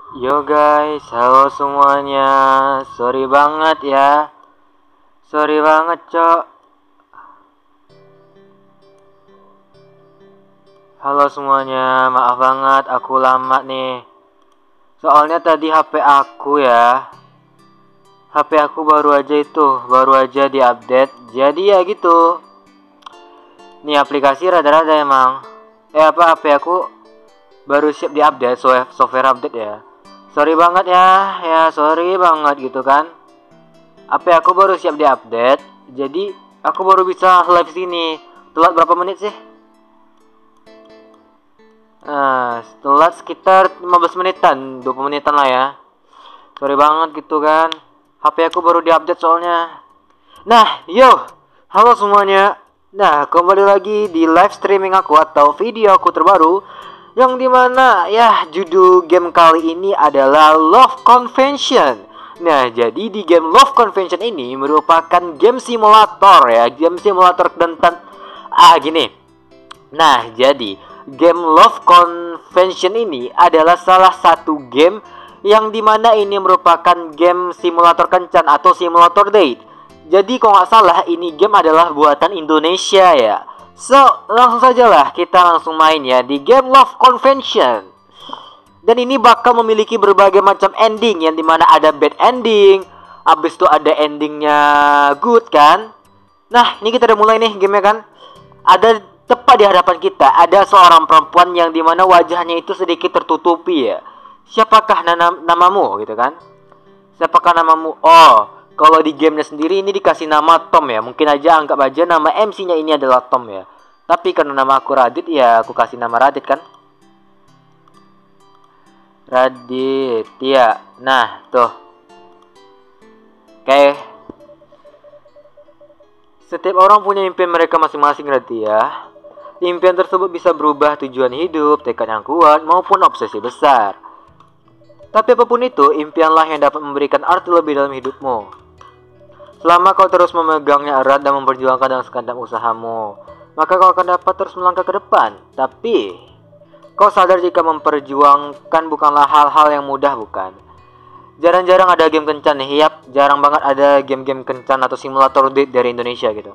Yo guys, halo semuanya. Sorry banget ya. Sorry banget, Cok. Halo semuanya, maaf banget aku lama nih. Soalnya tadi HP aku ya. HP aku baru aja diupdate. Jadi ya gitu. Nih aplikasi rada-rada emang. HP aku baru siap diupdate, software update ya. Sorry banget ya, sorry banget gitu kan. HP aku baru siap diupdate, jadi aku baru bisa live sini. Telat berapa menit sih? Telat sekitar 15 menitan, 20 menitan lah ya. Sorry banget gitu kan. HP aku baru diupdate soalnya. Nah, halo semuanya. Nah, kembali lagi di live streaming aku atau video aku terbaru, yang dimana ya judul game kali ini adalah Love Convention. Nah, jadi di game Love Convention ini merupakan game simulator ya, game simulator tentang gini. Nah, jadi game Love Convention ini adalah salah satu game yang dimana ini merupakan game simulator kencan atau simulator date. Jadi kalau nggak salah ini game adalah buatan Indonesia ya. So, langsung saja lah kita langsung main ya di game Love Convention. Dan ini bakal memiliki berbagai macam ending yang dimana ada bad ending, habis itu ada endingnya good kan. Nah, ini kita udah mulai nih gamenya kan. Ada tepat di hadapan kita ada seorang perempuan yang dimana wajahnya itu sedikit tertutupi ya. Siapakah namamu gitu kan? Siapakah namamu? Oh, kalau di gamenya sendiri ini dikasih nama Tom ya. Mungkin aja anggap aja nama MC-nya ini adalah Tom ya. Tapi karena nama aku Radit ya aku kasih nama Radit kan. Radit ya. Nah tuh. Oke. Setiap orang punya impian mereka masing-masing berarti ya. Impian tersebut bisa berubah tujuan hidup, tekad yang kuat, maupun obsesi besar. Tapi apapun itu, impianlah yang dapat memberikan arti lebih dalam hidupmu. Selama kau terus memegangnya erat dan memperjuangkan dengan sekandang usahamu, maka kau akan dapat terus melangkah ke depan. Tapi, kau sadar jika memperjuangkan bukanlah hal-hal yang mudah, bukan? Jarang-jarang ada game kencan nih, jarang banget ada game-game kencan atau simulator date dari Indonesia gitu.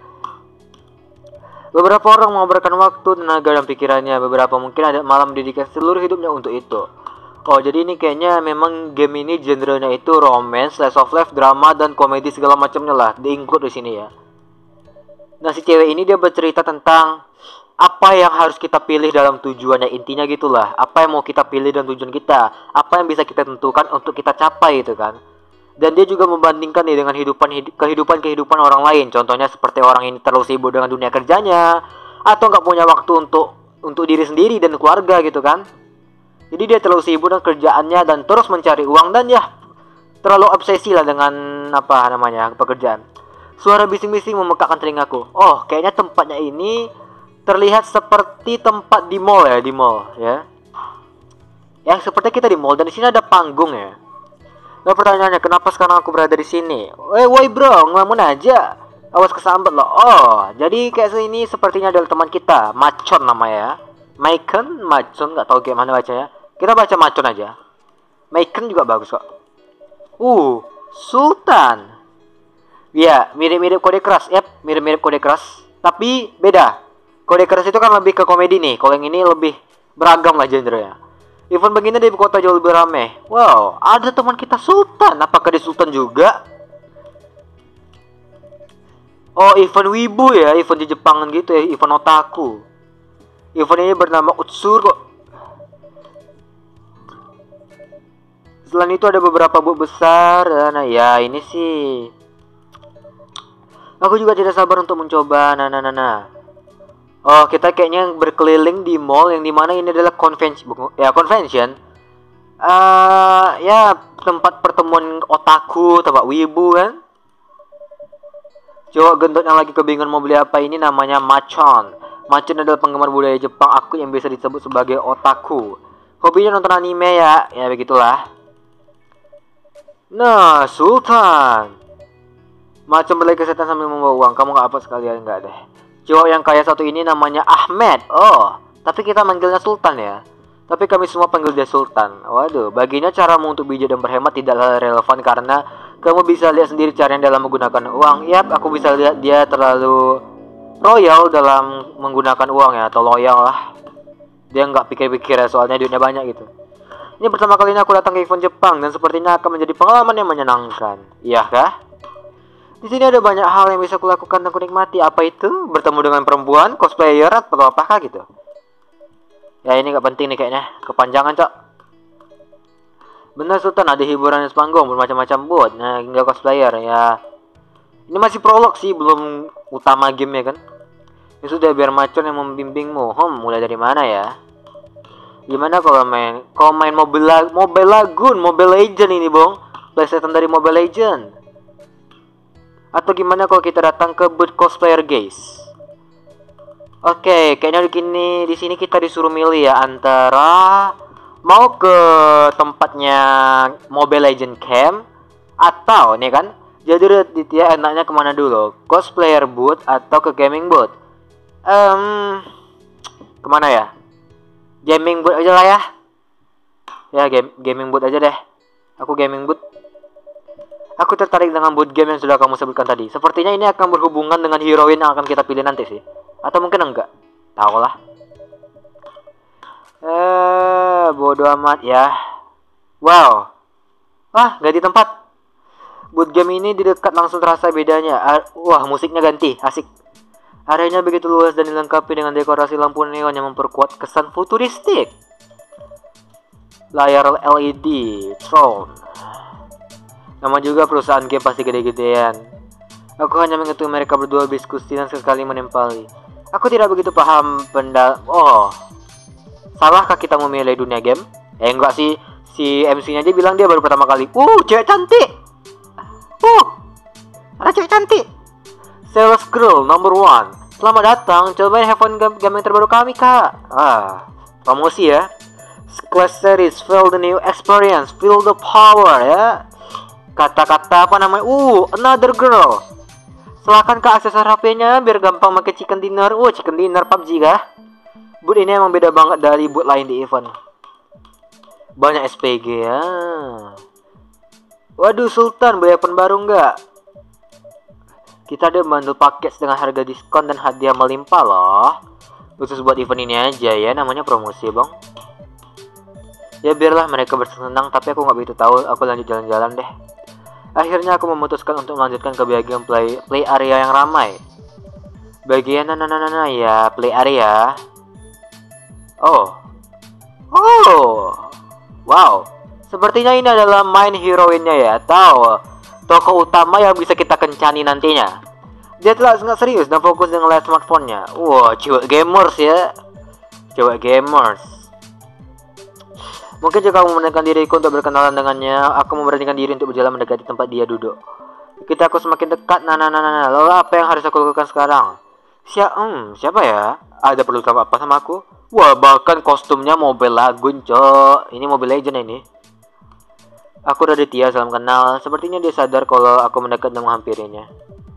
Beberapa orang mengorbankan waktu, tenaga, dan pikirannya. Beberapa mungkin ada malah mendedikasikan seluruh hidupnya untuk itu. Oh, jadi ini kayaknya memang game ini genrenya itu romance, slice of life, drama, dan komedi segala macamnya lah. Di-include di sini ya. Nah, si cewek ini dia bercerita tentang apa yang harus kita pilih dalam tujuannya. Intinya gitulah. Apa yang mau kita pilih dan tujuan kita. Apa yang bisa kita tentukan untuk kita capai itu kan. Dan dia juga membandingkan nih dengan kehidupan orang lain. Contohnya seperti orang ini terlalu sibuk dengan dunia kerjanya, atau nggak punya waktu untuk diri sendiri dan keluarga gitu kan. Jadi dia terlalu sibuk dengan kerjaannya dan terus mencari uang dan ya terlalu obsesi lah dengan pekerjaan. Suara bising-bising memekakkan telingaku. Oh, kayaknya tempatnya ini terlihat seperti tempat di mall ya. Ya seperti kita di mall dan di sini ada panggung ya. Nah pertanyaannya, kenapa sekarang aku berada di sini? Woi bro, ngelamun aja. Awas kesambet loh. Oh, jadi kayak ini sepertinya adalah teman kita, Macon namanya. Macon, nggak tahu kayak mana bacanya. Kita baca Macon aja. Macon juga bagus kok. Sultan. Ya, mirip-mirip Kode Keras. Yap, mirip-mirip Kode Keras. Tapi beda. Kode Keras itu kan lebih ke komedi nih. Kalau yang ini lebih beragam lah genrenya. Event begini di ibu kota jauh lebih ramai. Wow, ada teman kita Sultan. Apakah dia Sultan juga? Oh, event wibu ya, event di Jepangan gitu ya, event otaku. Event ini bernama Utsur kok. Selain itu ada beberapa booth besar. Nah ya, ini sih. Aku juga tidak sabar untuk mencoba. Nah. Oh, kita kayaknya berkeliling di mall yang dimana ini adalah convention. Ya tempat pertemuan otaku, tempat wibu kan. Cowok gendut yang lagi kebingungan mau beli apa ini namanya Macon. Macon adalah penggemar budaya Jepang aku yang bisa disebut sebagai otaku. Hobinya nonton anime ya begitulah. Nah, Sultan. Macon berlari ke setan sambil membawa uang. Kamu nggak apa sekalian? Nggak deh. Cowok yang kaya satu ini namanya Ahmed. Oh, tapi kita manggilnya Sultan ya. Tapi kami semua panggil dia Sultan. Waduh, baginya caramu untuk bijak dan berhemat tidaklah relevan karena kamu bisa lihat sendiri caranya dalam menggunakan uang. Yap, aku bisa lihat dia terlalu royal dalam menggunakan uang ya, atau loyal lah. Dia nggak pikir-pikir ya, soalnya duitnya banyak gitu. Ini pertama kalinya aku datang ke event Jepang dan sepertinya akan menjadi pengalaman yang menyenangkan. Iya kah? Di sini ada banyak hal yang bisa kulakukan dan kunikmati. Apa itu? Bertemu dengan perempuan, cosplayer, atau apakah gitu? Ya ini nggak penting nih kayaknya. Kepanjangan cok. Benar Sultan, ada hiburan di sepanggung bermacam-macam bot. Nah, hingga cosplayer ya. Ini masih prolog sih, belum utama game ya kan. Ini sudah biar macon yang membimbingmu. Mulai dari mana ya? Gimana kalau main Mobile Lagoon, Mobile Legend ini, Bong? PlayStation dari Mobile Legend. Atau gimana kalau kita datang ke booth cosplayer, guys? Oke, kayaknya di sini kita disuruh milih ya antara mau ke tempatnya Mobile Legend Camp atau nih kan. Jadi dia enaknya kemana dulu? Cosplayer booth atau ke gaming booth? Kemana ya? Gaming booth aja lah ya. Ya gaming booth aja deh. Aku gaming booth. Aku tertarik dengan booth game yang sudah kamu sebutkan tadi. Sepertinya ini akan berhubungan dengan heroin yang akan kita pilih nanti sih. Atau mungkin enggak. Tahu lah. Bodoh amat ya. Wow. Wah, ganti tempat. Booth game ini di dekat langsung terasa bedanya. Wah, musiknya ganti. Asik. Areanya begitu luas dan dilengkapi dengan dekorasi lampu neon yang memperkuat kesan futuristik. Layar LED, Tron. Nama juga perusahaan game pasti gede-gedean. Aku hanya mengetahui mereka berdua berdiskusi dan sekali menempeli. Aku tidak begitu paham salahkah kita memilih dunia game? Enggak sih. Si MC-nya aja bilang dia baru pertama kali. Cewek cantik. Ada cewek cantik. Sales Girl number 1. Selamat datang. Cobain handphone game yang terbaru kami, Kak. Promosi ya. Class Series, feel the new experience, feel the power ya. Kata-kata apa namanya? Another girl. Silahkan ke aksesoris HP-nya biar gampang pakai chicken dinner. Chicken dinner PUBG kah? Boot ini emang beda banget dari boot lain di event. Banyak SPG ya. Waduh Sultan, beli event baru nggak? Kita ada bundle paket dengan harga diskon dan hadiah melimpah loh. Khusus buat event ini aja ya, namanya promosi bang. Ya biarlah mereka bersenang, tapi aku nggak begitu tahu. Aku lanjut jalan-jalan deh. Akhirnya aku memutuskan untuk melanjutkan ke bagian play area yang ramai. Bagian ya play area. Wow. Sepertinya ini adalah main heroinnya ya, atau tokoh utama yang bisa kita kencani nantinya. Dia telah sangat serius dan fokus dengan layar smartphone-nya. Cewek gamers ya. Cewek gamers. Mungkin jika kamu memberanikan diriku untuk berkenalan dengannya, aku memberanikan diri untuk berjalan mendekati tempat dia duduk. Kita aku semakin dekat. Lalu apa yang harus aku lakukan sekarang? Siapa ya? Ada perlu apa sama aku? Wah, bahkan kostumnya Mobile Lagoon, cok. Ini Mobile Legend ini. Aku Raditya, salam kenal. Sepertinya dia sadar kalau aku mendekat dan menghampirinya.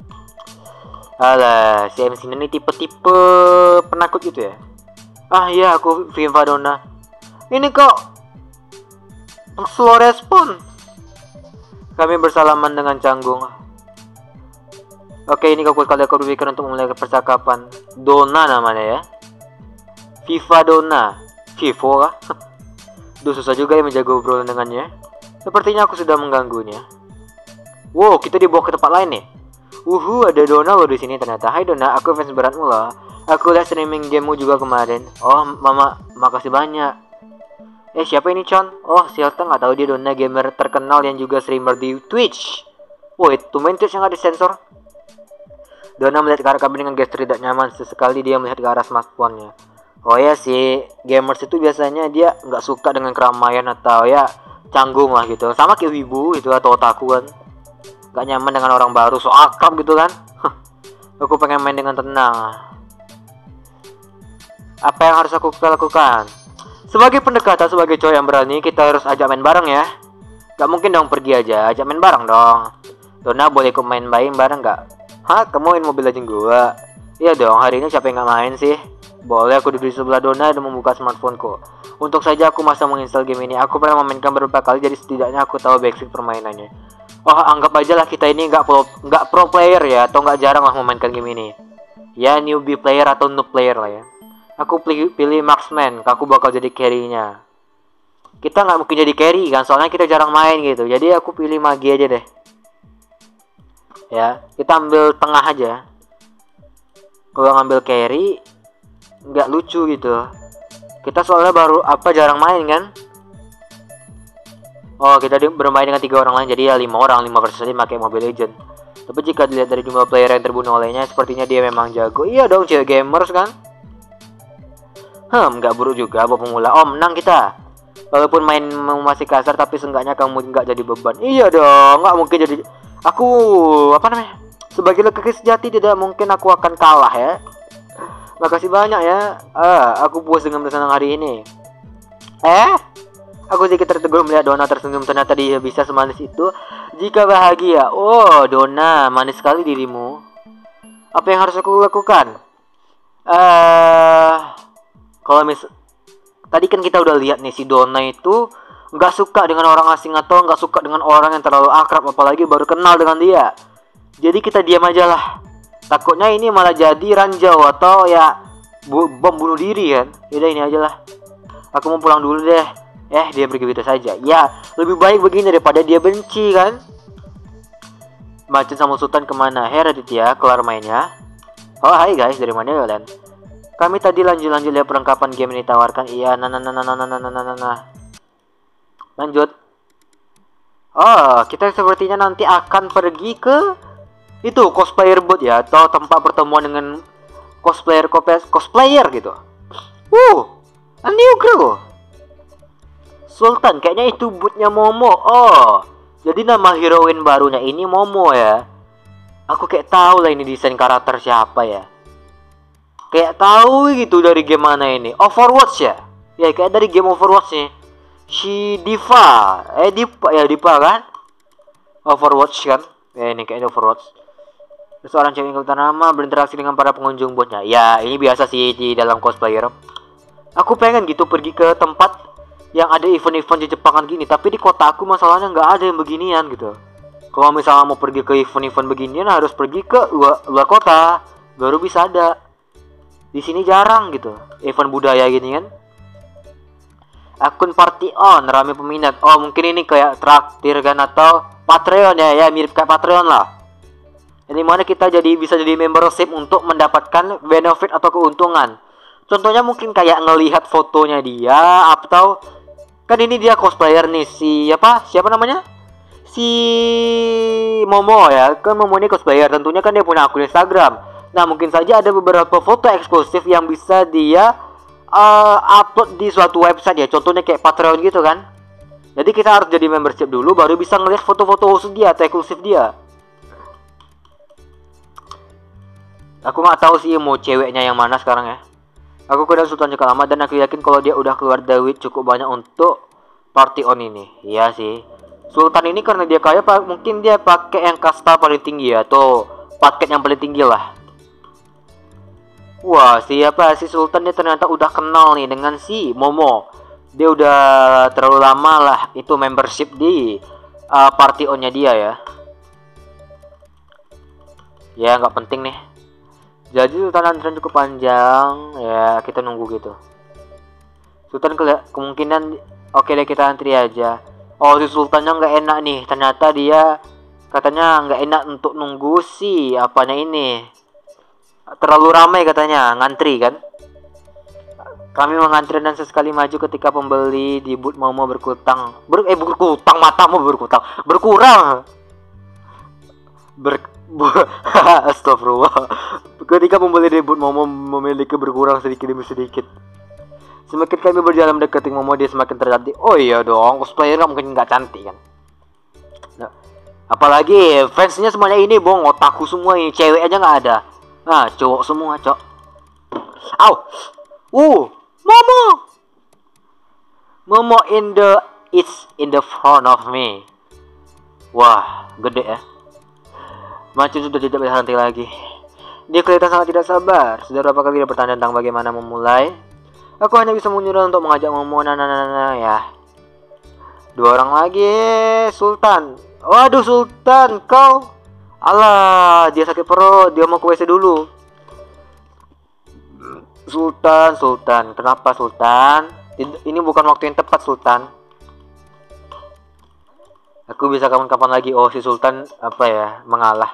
Alah, si MC ini tipe-tipe penakut gitu ya. Iya, aku Viva Donna. Ini kok slow respon. Kami bersalaman dengan canggung. Oke, ini kali aku berpikir untuk memulai percakapan. Donna namanya ya. Viva Donna. Vivo kah? Susah juga ya menjaga obrolan dengannya. Sepertinya aku sudah mengganggunya. Wow, kita dibawa ke tempat lain nih. Ada Donna loh di sini ternyata. Hai Donna, aku fans beratmu loh. Aku lihat streaming gamemu juga kemarin. Mama, makasih banyak. Siapa ini Con? Silta nggak tahu dia Donna gamer terkenal yang juga streamer di Twitch. Itu main Twitch yang nggak disensor. Donna melihat ke arah kami dengan gestur tidak nyaman. Sesekali dia melihat ke arah smartphone-nya. Ya sih, gamers itu biasanya dia nggak suka dengan keramaian atau ya canggung lah gitu. Sama kayak wibu gitu atau otaku kan. Gak nyaman dengan orang baru, so akrab gitu kan. Aku pengen main dengan tenang. Apa yang harus aku lakukan? Sebagai pendekatan, sebagai cowok yang berani, kita harus ajak main bareng ya. Gak mungkin dong pergi aja, ajak main bareng dong. Donna boleh ikut main bareng gak? Kamu main Mobile Legends gua? Iya dong, hari ini siapa yang gak main sih? Boleh, aku duduk di sebelah Donna dan membuka smartphoneku. Untuk saja aku masa menginstal game ini. Aku pernah memainkan beberapa kali, jadi setidaknya aku tahu basic permainannya. Oh, anggap aja lah kita ini nggak pro player ya, atau nggak jarang lah memainkan game ini. Ya, newbie player atau noob player lah ya. Aku pilih marksman, aku bakal jadi carry-nya. Kita nggak mungkin jadi carry kan, soalnya kita jarang main gitu. Jadi aku pilih magi aja deh. Ya, kita ambil tengah aja. Kalau ngambil carry nggak lucu gitu. Kita soalnya baru jarang main kan. Oh, kita bermain dengan 3 orang lain, jadi ya 5 orang, 5 versus 5 kayak Mobile Legend. Tapi jika dilihat dari jumlah player yang terbunuh olehnya, sepertinya dia memang jago. Iya dong, cewek gamers kan. Nggak buruk juga buat pemula. Oh, menang kita. Walaupun main masih kasar, tapi seenggaknya kamu nggak jadi beban. Iya dong, nggak mungkin jadi. Aku, sebagai lelaki sejati tidak mungkin aku akan kalah ya. Makasih banyak ya. Aku puas dengan bersenang hari ini. Aku sedikit tertegun melihat Donna tersenyum. Ternyata dia bisa semanis itu jika bahagia. Oh, Donna, manis sekali dirimu. Apa yang harus aku lakukan? Kalau tadi kan kita udah lihat nih, si Donna itu nggak suka dengan orang asing atau nggak suka dengan orang yang terlalu akrab, apalagi baru kenal dengan dia. Jadi kita diam aja lah. Takutnya ini malah jadi ranjau atau ya bom bunuh diri kan. Yaudah, ini aja lah. Aku mau pulang dulu deh. Dia pergi begitu saja. Ya, lebih baik begini daripada dia benci kan. Macan sama Sultan kemana? Raditya, kelar mainnya. Oh, hai guys, dari mana kalian? Kami tadi lanjut lihat perlengkapan game ini ditawarkan. Iya, lanjut. Oh, kita sepertinya nanti akan pergi ke itu cosplayer booth ya, atau tempat pertemuan dengan cosplayer gitu. A new crew. Sultan, kayaknya itu bootnya Momo. Oh, jadi nama heroin barunya ini Momo ya. Aku kayak tahu lah ini desain karakter siapa ya. Kayak tahu gitu dari game mana ini. Overwatch ya? Ya, kayak dari game Overwatch nih. Si Diva. Diva kan? Overwatch kan? Ya, ini kayaknya Overwatch. Seorang cewek yang utama berinteraksi dengan para pengunjung botnya. Ya, ini biasa sih di dalam cosplayer. Aku pengen gitu pergi ke tempat yang ada event-event di Jepangan gini, tapi di kota aku masalahnya nggak ada yang beginian gitu. Kalau misalnya mau pergi ke event-event beginian harus pergi ke luar kota, baru bisa ada. Di sini jarang gitu, event budaya gini kan. Akun party on, rame peminat. Oh, mungkin ini kayak traktir kan, atau Patreon ya, mirip kayak Patreon lah. Ini mana kita bisa jadi membership untuk mendapatkan benefit atau keuntungan. Contohnya mungkin kayak ngelihat fotonya dia, atau kan ini dia cosplayer nih, siapa namanya? Si Momo ya, kan Momo ini cosplayer, tentunya kan dia punya akun Instagram. Nah, mungkin saja ada beberapa foto eksklusif yang bisa dia upload di suatu website ya, contohnya kayak Patreon gitu kan. Jadi kita harus jadi membership dulu, baru bisa ngelihat foto-foto khusus dia atau eksklusif dia. Aku nggak tahu sih mau ceweknya yang mana sekarang ya. Aku kenal Sultan cukup lama dan aku yakin kalau dia udah keluar duit cukup banyak untuk party on ini. Iya sih. Sultan ini karena dia kaya, mungkin dia pakai yang kasta paling tinggi ya, atau paket yang paling tinggi lah. Wah, siapa si Sultan dia ternyata udah kenal nih dengan si Momo. Dia udah terlalu lama lah itu membership di party on-nya dia ya. Ya, nggak penting nih. Jadi Sultan antrian cukup panjang ya, kita nunggu gitu. Sultan kemungkinan oke deh, kita antri aja. Oh, si Sultannya nggak enak nih, ternyata dia katanya nggak enak untuk nunggu si apanya ini, terlalu ramai katanya ngantri kan. Kami mengantri dan sesekali maju ketika pembeli di booth mau berkurang. Astagfirullah. Ketika pembeli di booth Momo memiliki berkurang sedikit demi sedikit. Semakin kami berjalan mendekati Momo, dia semakin tercantik. Oh iya dong, cosplayer mungkin nggak cantik kan. Nah, apalagi fansnya semuanya ini otaku semua ini, cewek aja nggak ada. Nah, cowok semua, cok. Momo it's in the front of me. Wah, gede ya. Macam sudah tidak bisa nanti lagi. Dia kelihatan sangat tidak sabar. Sudah berapa kali dia bertanya tentang bagaimana memulai. Aku hanya bisa menyuruh untuk mengajak Momo. Ya. 2 orang lagi. Sultan. Waduh Sultan, kau. Alah, dia sakit perut. Dia mau ke WC dulu. Sultan. Kenapa Sultan? Ini bukan waktu yang tepat Sultan. Aku bisa kapan-kapan lagi. Oh, si Sultan mengalah.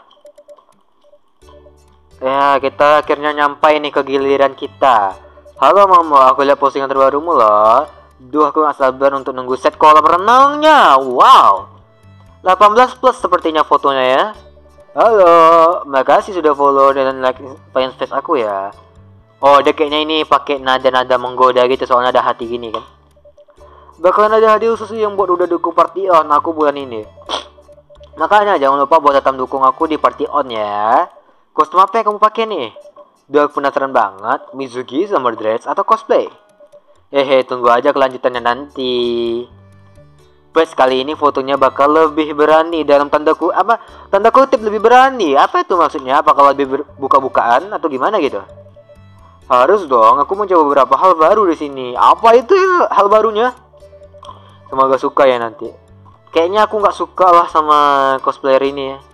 Ya, kita akhirnya nyampai nih ke giliran kita. Halo Momo, aku lihat postingan terbarumu loh. Duh, aku gak sabar untuk nunggu set kolam renangnya. Wow, 18 plus sepertinya fotonya ya. Halo, makasih sudah follow dan like fanpage aku ya. Oh, dia kayaknya ini pakai nada-nada menggoda gitu, soalnya ada hati gini kan. Bakalan ada hadiah khusus yang buat udah dukung party on aku bulan ini. Makanya jangan lupa buat tetap dukung aku di party on ya. Kostum apa yang kamu pakai nih? Udah penasaran banget, Mizuki, Summer Dress, atau cosplay? Tunggu aja kelanjutannya nanti. Plus kali ini fotonya bakal lebih berani dalam tanda kutip lebih berani. Apa itu maksudnya? Apakah lebih buka-bukaan atau gimana gitu? Harus dong, aku mencoba beberapa hal baru di sini. Apa itu ya, hal barunya? Semoga suka ya nanti. Kayaknya aku nggak suka lah sama cosplayer ini ya.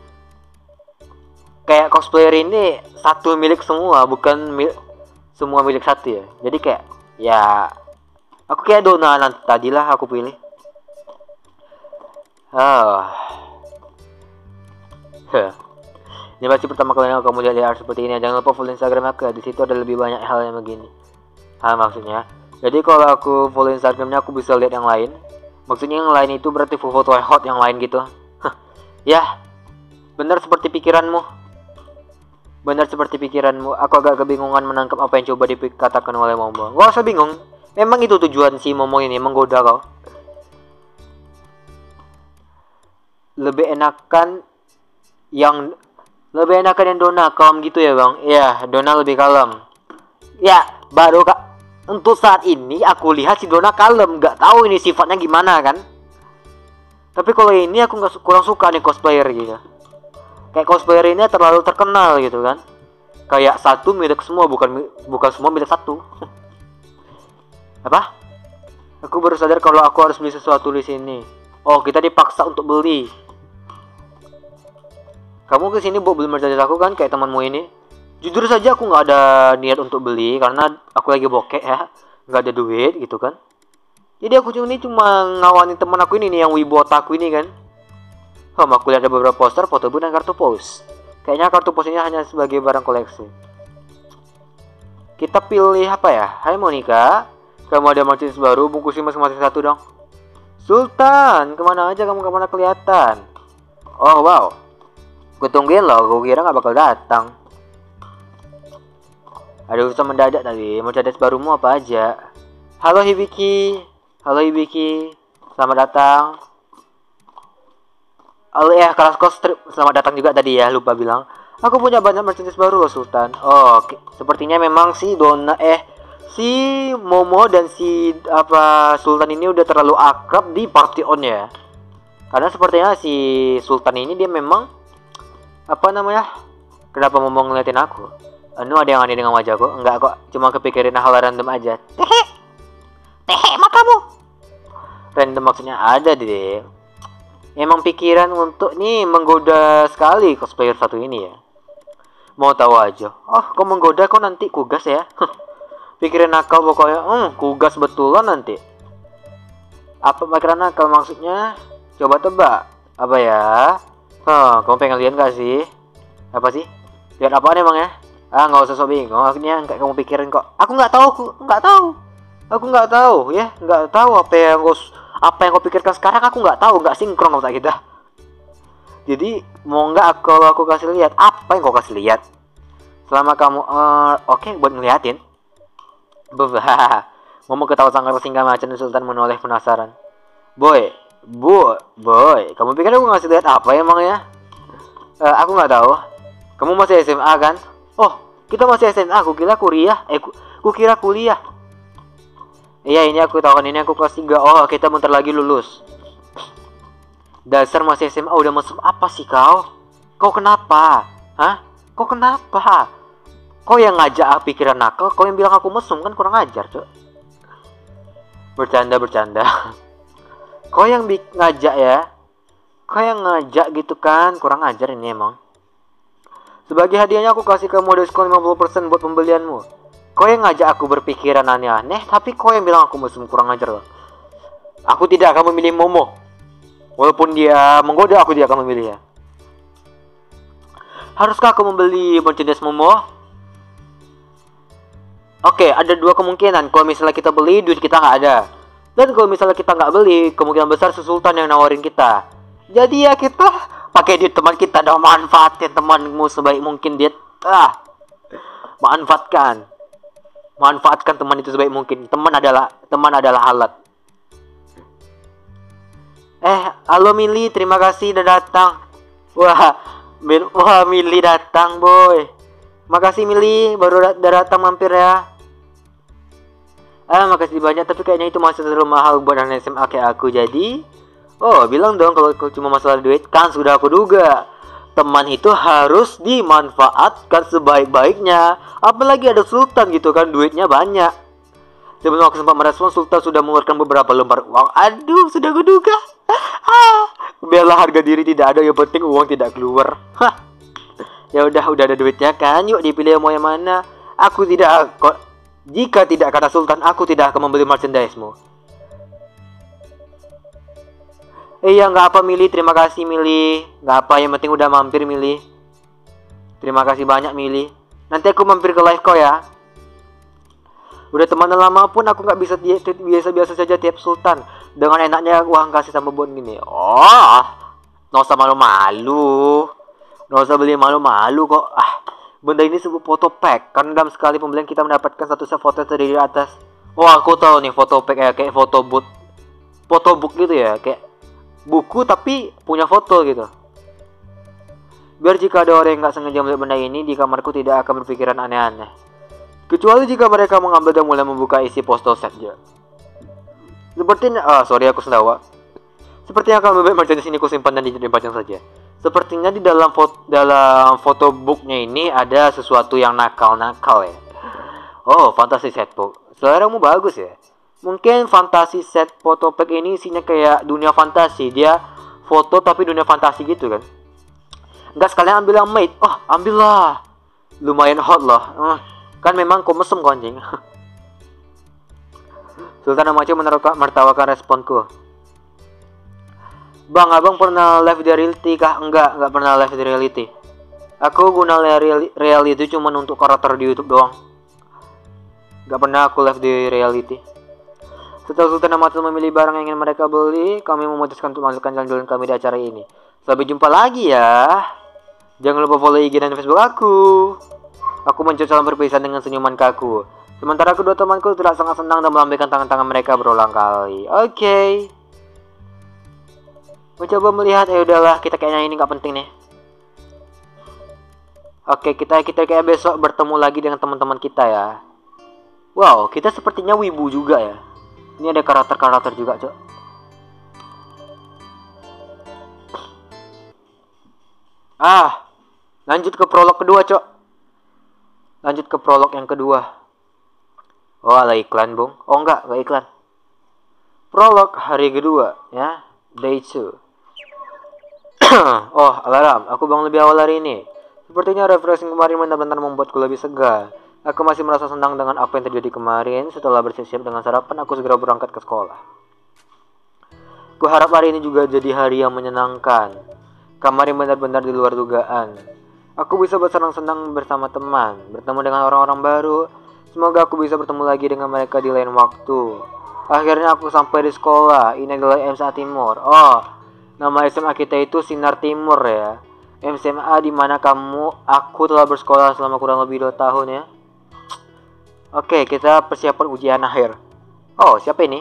Kayak cosplayer ini satu milik semua, bukan semua milik satu ya. Jadi kayak ya aku kayak Dona tadi lah aku pilih. Ini pasti pertama kali kamu lihat seperti ini. Jangan lupa follow Instagram aku. Di situ ada lebih banyak hal yang begini. Maksudnya. Jadi kalau aku follow Instagramnya aku bisa lihat yang lain. Maksudnya yang lain itu berarti foto hot yang lain gitu. Ya, benar seperti pikiranmu. Aku agak kebingungan menangkap apa yang coba dikatakan oleh Momo. Gak usah bingung. Memang itu tujuan si Momo ini, menggoda kau. Lebih enakan yang Dona kalem gitu ya bang. Iya, Dona lebih kalem. Ya, baru untuk saat ini aku lihat si Dona kalem. Gak tahu ini sifatnya gimana kan. Tapi kalau ini aku kurang suka nih cosplayer gitu. Kayak cosplayer ini terlalu terkenal gitu kan. Kayak satu milik semua, bukan semua milik satu. Apa? Aku baru sadar kalau aku harus beli sesuatu di sini. Oh, kita dipaksa untuk beli. Kamu kesini buat beli merchandise aku kan, kayak temanmu ini? Jujur saja aku nggak ada niat untuk beli karena aku lagi bokek ya, nggak ada duit gitu kan. Jadi aku cuma ngawanin teman aku ini nih yang wibu otaku ini kan. Aku lihat ada beberapa poster, foto dan kartu pos. Kayaknya kartu pos ini hanya sebagai barang koleksi. Kita pilih apa ya? Hai Monica, kamu ada merchandise baru, bungkusin masing-masing satu dong. Sultan, kemana aja kamu kelihatan? Oh wow, gue tungguin loh, gue kira gak bakal datang. Ada urusan mendadak tadi. Merchandise barumu apa aja? Halo Hibiki, selamat datang. Halo ya, kelas strip, selamat datang juga tadi ya, lupa bilang. Aku punya banyak merchandise baru loh Sultan. Oh, sepertinya memang si Momo dan si Sultan ini udah terlalu akrab di party on ya. Karena sepertinya si Sultan ini dia memang kenapa Momo ngeliatin aku? Ada yang aneh dengan wajahku? Enggak kok, cuma kepikirin hal random aja. Tehe matamu. Random maksudnya ada deh. Emang pikiran untuk nih menggoda sekali cosplayer satu ini ya. Mau tahu aja. Oh, kok menggoda kok nanti kugas ya. Pikiran nakal pokoknya. Kugas betulan nanti. Apa pikiran nakal maksudnya? Coba tebak. Apa ya? Kamu pengen lihat gak sih? Apa sih? Lihat apaan emang ya? Nggak usah sok bingung. Akhirnya kayak kamu pikirin kok. Aku nggak tahu ya. Nggak tahu apa yang kau pikirkan sekarang. Aku nggak tahu. Nggak sinkron otak kita. Jadi mau nggak kalau aku kasih lihat apa yang kau kasih lihat? Selama kamu oke buat ngeliatin. Mau ketawa sangkar singgah macan Sultan menoleh penasaran. Boy, kamu pikir aku ngasih lihat apa emang ya? Aku nggak tahu. Kamu masih SMA kan? Oh, kita masih SMA. Aku kira kuliah. Kukira kuliah. Iya, ini aku tahu kan, ini aku kelas 3. Oh, kita bentar lagi lulus. Dasar masih SMA udah masuk apa sih kau? Kau kenapa? Kau kenapa? Kau yang ngajak pikiran nakal, kau yang bilang aku mesum, kan kurang ajar, Cok. Bercanda. Kau yang ngajak ya. Kau yang ngajak gitu kan, kurang ajar ini emang. Sebagai hadiahnya aku kasih kamu diskon 50% buat pembelianmu. Kau yang ngajak aku berpikiran aneh-aneh, tapi kau yang bilang aku mesum, kurang ajar loh. Aku tidak akan memilih Momo. Walaupun dia menggoda, aku tidak akan memilih ya. Haruskah aku membeli merchandise Momo? Oke, ada dua kemungkinan. Kalau misalnya kita beli, duit kita nggak ada. Dan kalau misalnya kita nggak beli, kemungkinan besar Sultan yang nawarin kita. Jadi ya kita pakai duit teman kita dong, manfaatin temanmu sebaik mungkin dia. Manfaatkan teman itu sebaik mungkin. Teman adalah alat. Halo Mili, terima kasih udah datang. Wah, Mili datang, boy. Makasih Mili, baru datang mampir ya. Makasih banyak, tapi kayaknya itu masih terlalu mahal buat anak SMA kayak aku. Jadi, bilang dong kalau cuma masalah duit. Kan sudah aku duga, teman itu harus dimanfaatkan sebaik-baiknya. Apalagi ada Sultan gitu kan, duitnya banyak. Sebelum aku sempat merespon, Sultan sudah mengeluarkan beberapa lembar uang. Aduh, sudah kuduga. Biarlah harga diri tidak ada, yang penting uang tidak keluar. Ya udah ada duitnya kan. Yuk dipilih mau yang mana. Jika tidak kata Sultan, aku tidak akan membeli merchandise-mu. Iya, nggak apa Mili, terima kasih Mili. Nggak apa, yang penting udah mampir Mili. Terima kasih banyak Mili. Nanti aku mampir ke live kau ya. Udah temenan lama pun aku nggak bisa biasa-biasa saja tiap Sultan. Dengan enaknya uang kasih sama bon gini. Nggak usah malu-malu. Nggak usah beli malu-malu kok. Benda ini sebuah foto pack. Karena dalam sekali pembelian kita mendapatkan satu set foto terdiri atas. Aku tahu nih foto pack ya, kayak foto book gitu ya, kayak buku tapi punya foto gitu. Biar jika ada orang yang nggak sengaja melihat benda ini di kamarku tidak akan berpikiran aneh-aneh. Kecuali jika mereka mengambil dan mulai membuka isi postal saja. Sorry aku sendawa. Sepertinya akan lebih baik merchandise ini kusimpan dan dipajang saja. Sepertinya di dalam foto booknya ini ada sesuatu yang nakal ya. Fantasy set book. Seleramu bagus ya. Mungkin fantasi set foto pack ini isinya kayak dunia fantasi. Dia foto tapi dunia fantasi gitu kan. Enggak sekalian ambil yang mate. Ambillah. Lumayan hot loh. Kan memang kau mesem kau anjing. Sultan Amacio menertawakan responku. Bang, abang pernah live di reality kah? Enggak pernah live di reality. Aku guna reality cuma untuk karakter di YouTube doang. Enggak pernah aku live di reality. Setelah Sultan Amacio memilih barang yang ingin mereka beli, kami memutuskan untuk melanjutkan jalan-jalan kami di acara ini. Sampai jumpa lagi ya. Jangan lupa follow IG dan Facebook aku. Aku mencuri salam perpisahan dengan senyuman kaku. Sementara kedua temanku tidak sangat senang dan melambaikan tangan-tangan mereka berulang kali. Oke. Mencoba melihat, udahlah, kita kayaknya ini nggak penting nih. Oke, kita kayak besok bertemu lagi dengan teman-teman kita ya. Wow, kita sepertinya wibu juga ya. Ini ada karakter-karakter juga, Cok. Lanjut ke prolog kedua, Cok. Lanjut ke prolog yang kedua. Ada iklan, Bung. Enggak iklan. Prolog hari kedua, ya. Day 2. Alarm. Aku bangun lebih awal hari ini. Sepertinya refreshing kemarin benar-benar membuatku lebih segar. Aku masih merasa senang dengan apa yang terjadi kemarin. Setelah bersiap-siap dengan sarapan, aku segera berangkat ke sekolah. Kuharap hari ini juga jadi hari yang menyenangkan. Kemarin benar-benar di luar dugaan. Aku bisa bersenang-senang bersama teman, bertemu dengan orang-orang baru. Semoga aku bisa bertemu lagi dengan mereka di lain waktu. Akhirnya aku sampai di sekolah. Ini adalah MSA Timur. Nama SMA kita itu Sinar Timur ya. SMA di mana aku telah bersekolah selama kurang lebih 2 tahun ya. Oke, kita persiapan ujian akhir. Siapa ini?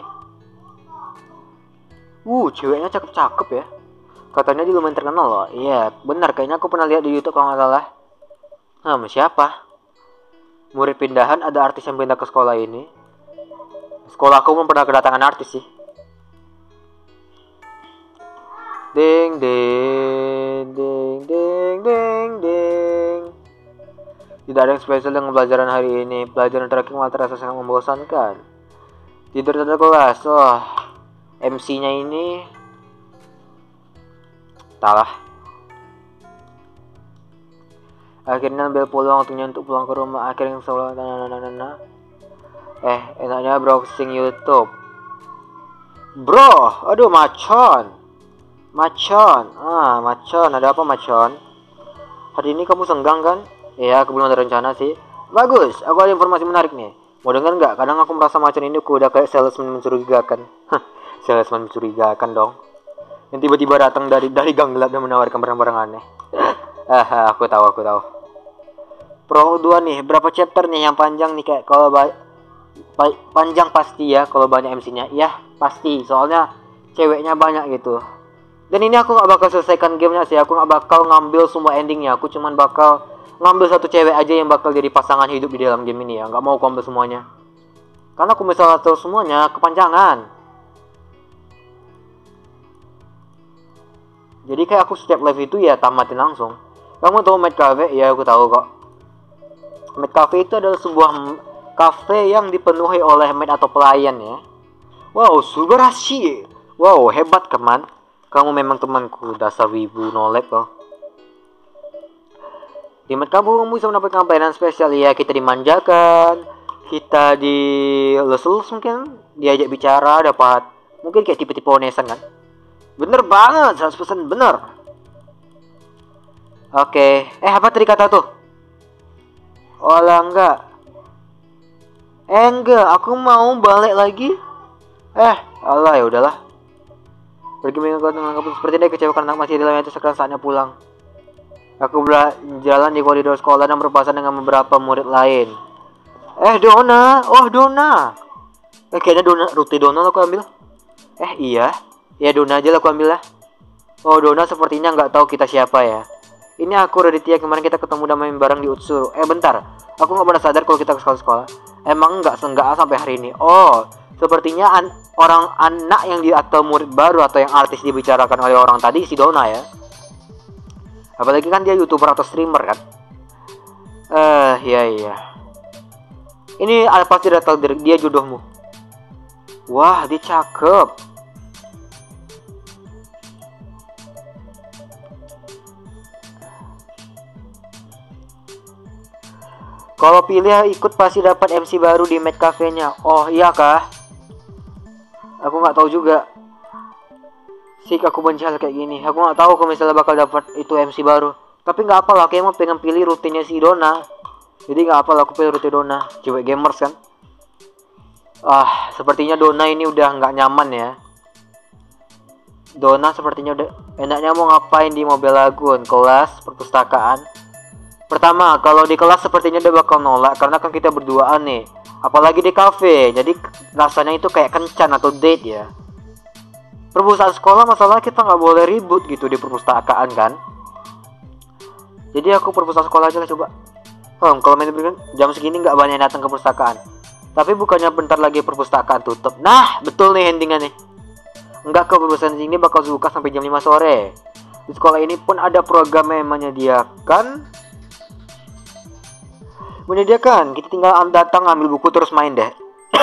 Ceweknya cakep-cakep ya. Katanya dia lumayan terkenal loh. Iya, benar, kayaknya aku pernah lihat di YouTube kalau nggak salah. Siapa? Murid pindahan, ada artis yang pindah ke sekolah ini. Sekolah aku belum pernah kedatangan artis sih. Ding ding ding ding ding ding. Tidak ada yang spesial dengan pelajaran hari ini. Pelajaran terakhir malah terasa sangat membosankan. Tidur tanda kelas. Oh, MC-nya ini talah. Akhirnya ambil peluang waktunya untuk pulang ke rumah. Akhirnya selalu enaknya browsing YouTube. Bro, aduh macon. Macon, ada apa macon? Hari ini kamu senggang kan? Ya, aku belum ada rencana sih. Bagus, aku ada informasi menarik nih. Mau dengar nggak? Kadang aku merasa macon ini aku udah kayak salesman mencurigakan. Salesman mencurigakan dong. Yang tiba-tiba datang dari gang gelap dan menawarkan barang-barang aneh. Aku tahu. Pro 2 nih, berapa chapter nih yang panjang nih kayak kalau panjang pasti ya kalau banyak MC-nya. Ya, pasti. Soalnya ceweknya banyak gitu. Dan ini aku gak bakal selesaikan gamenya sih. Aku gak bakal ngambil semua endingnya. Aku cuman bakal ngambil satu cewek aja yang bakal jadi pasangan hidup di dalam game ini ya. Gak mau aku ambil semuanya. Karena aku misalnya tahu semuanya kepanjangan. Jadi kayak aku setiap live itu ya tamatin langsung. Kamu tahu Mad Cafe? Ya aku tahu kok. Mad Cafe itu adalah sebuah cafe yang dipenuhi oleh maid atau pelayan ya. Wow, subarashi. Wow, hebat teman. Kamu memang temanku, dasar wibu nolep loh. Di Mad Cafe kamu bisa mendapatkan pelayanan spesial ya. Kita dimanjakan, kita dilus-lus mungkin, diajak bicara, dapat mungkin kayak tipe-tipe onesan kan. Bener banget, 100% bener. Oke, apa tadi kata tuh? Olah enggak. Enggak, aku mau balik lagi. Allah ya udahlah. Pergi mengangkut seperti dia kecewa karena masih di dalam itu sekarang saatnya pulang. Aku berjalan di koridor sekolah dan berpapasan dengan beberapa murid lain. Dona. Oh, Dona. Kayaknya Dona, roti Dona aku ambil. Iya. Ya Dona aja lah aku ambil lah. Oh, Dona sepertinya nggak tahu kita siapa ya. Ini aku Raditya, kemarin kita ketemu dan main bareng di Utsuru. Bentar. Aku nggak pernah sadar kalau kita ke sekolah. Emang nggak sampai hari ini. Oh, sepertinya orang anak yang atau murid baru atau yang artis dibicarakan oleh orang tadi si Dona ya. Apalagi kan dia YouTuber atau streamer kan. Iya. Ini pasti udah tahu dia jodohmu. Wah, dia cakep. Kalau pilih ikut pasti dapat MC baru di Mad Cafe-nya. Oh iya kah? Aku nggak tahu juga. Aku benci hal kayak gini. Aku nggak tahu kalau misalnya bakal dapat itu MC baru. Tapi nggak apa lah. Aku emang pengen pilih rutinnya si Dona. Jadi nggak apa lah aku pilih rutin Dona. Cewek gamers kan. Sepertinya Dona ini udah nggak nyaman ya. Dona sepertinya udah enaknya mau ngapain di Mobile Lagoon, kelas perpustakaan. Pertama, kalau di kelas sepertinya dia bakal nolak karena kan kita berduaan nih. Apalagi di cafe, jadi rasanya itu kayak kencan atau date ya. Perpustakaan sekolah masalah kita nggak boleh ribut gitu di perpustakaan kan. Jadi aku perpustakaan sekolah aja lah coba. Kalau main jam segini nggak banyak datang ke perpustakaan. Tapi bukannya bentar lagi perpustakaan tutup. Nah, betul nih endingannya nih. Enggak, ke perpustakaan ini bakal buka sampai jam 5 sore. Di sekolah ini pun ada program yang menyediakan kita tinggal datang ambil buku terus main deh.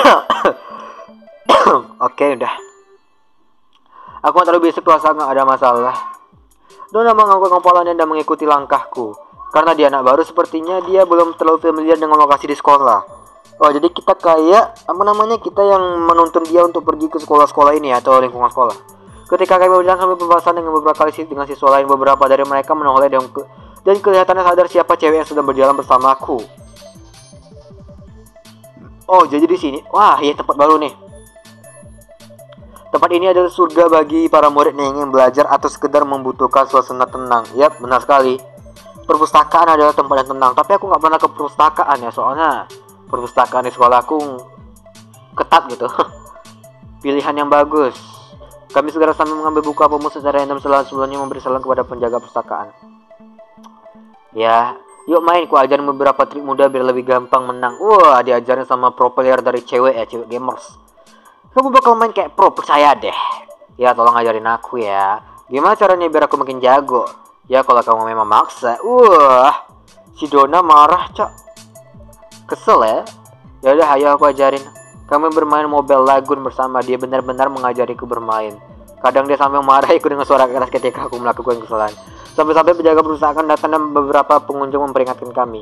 Oke, udah. Aku gak terlalu basic tuh asal gak ada masalah. Dona mengangguk kepalanya dan mengikuti langkahku. Karena dia anak baru sepertinya dia belum terlalu familiar dengan lokasi di sekolah. Oh, jadi kita kayak kita yang menuntun dia untuk pergi ke sekolah-sekolah ini atau lingkungan sekolah. Ketika kami berjalan kami berpapasan dengan beberapa kali dengan siswa lain, beberapa dari mereka menoleh dan kelihatannya sadar siapa cewek yang sedang berjalan bersamaku. Oh, jadi di sini. Wah, iya tempat baru nih. Tempat ini adalah surga bagi para murid yang ingin belajar atau sekedar membutuhkan suasana tenang. Yap, benar sekali. Perpustakaan adalah tempat yang tenang. Tapi aku nggak pernah ke perpustakaan ya, soalnya perpustakaan di sekolahku ketat gitu. Pilihan yang bagus. Kami segera sambil mengambil buku apa secara random sebelumnya memberi salam kepada penjaga perpustakaan. Ya, yuk main, ku ajarin beberapa trik mudah biar lebih gampang menang. Wah, diajarin sama pro player dari cewek ya, cewek gamers. Kamu bakal main kayak pro, percaya deh. Ya, tolong ajarin aku ya. Gimana caranya biar aku makin jago? Ya, kalau kamu memang maksa. Si Dona marah, Cok. Kesel ya. Ya udah, ayo aku ajarin. Kami bermain Mobile Lagoon bersama. Dia benar-benar mengajariku bermain. Kadang dia sampai marahiku dengan suara keras ketika aku melakukan kesalahan. Sampai-sampai penjaga perusahaan datang dan beberapa pengunjung memperingatkan kami.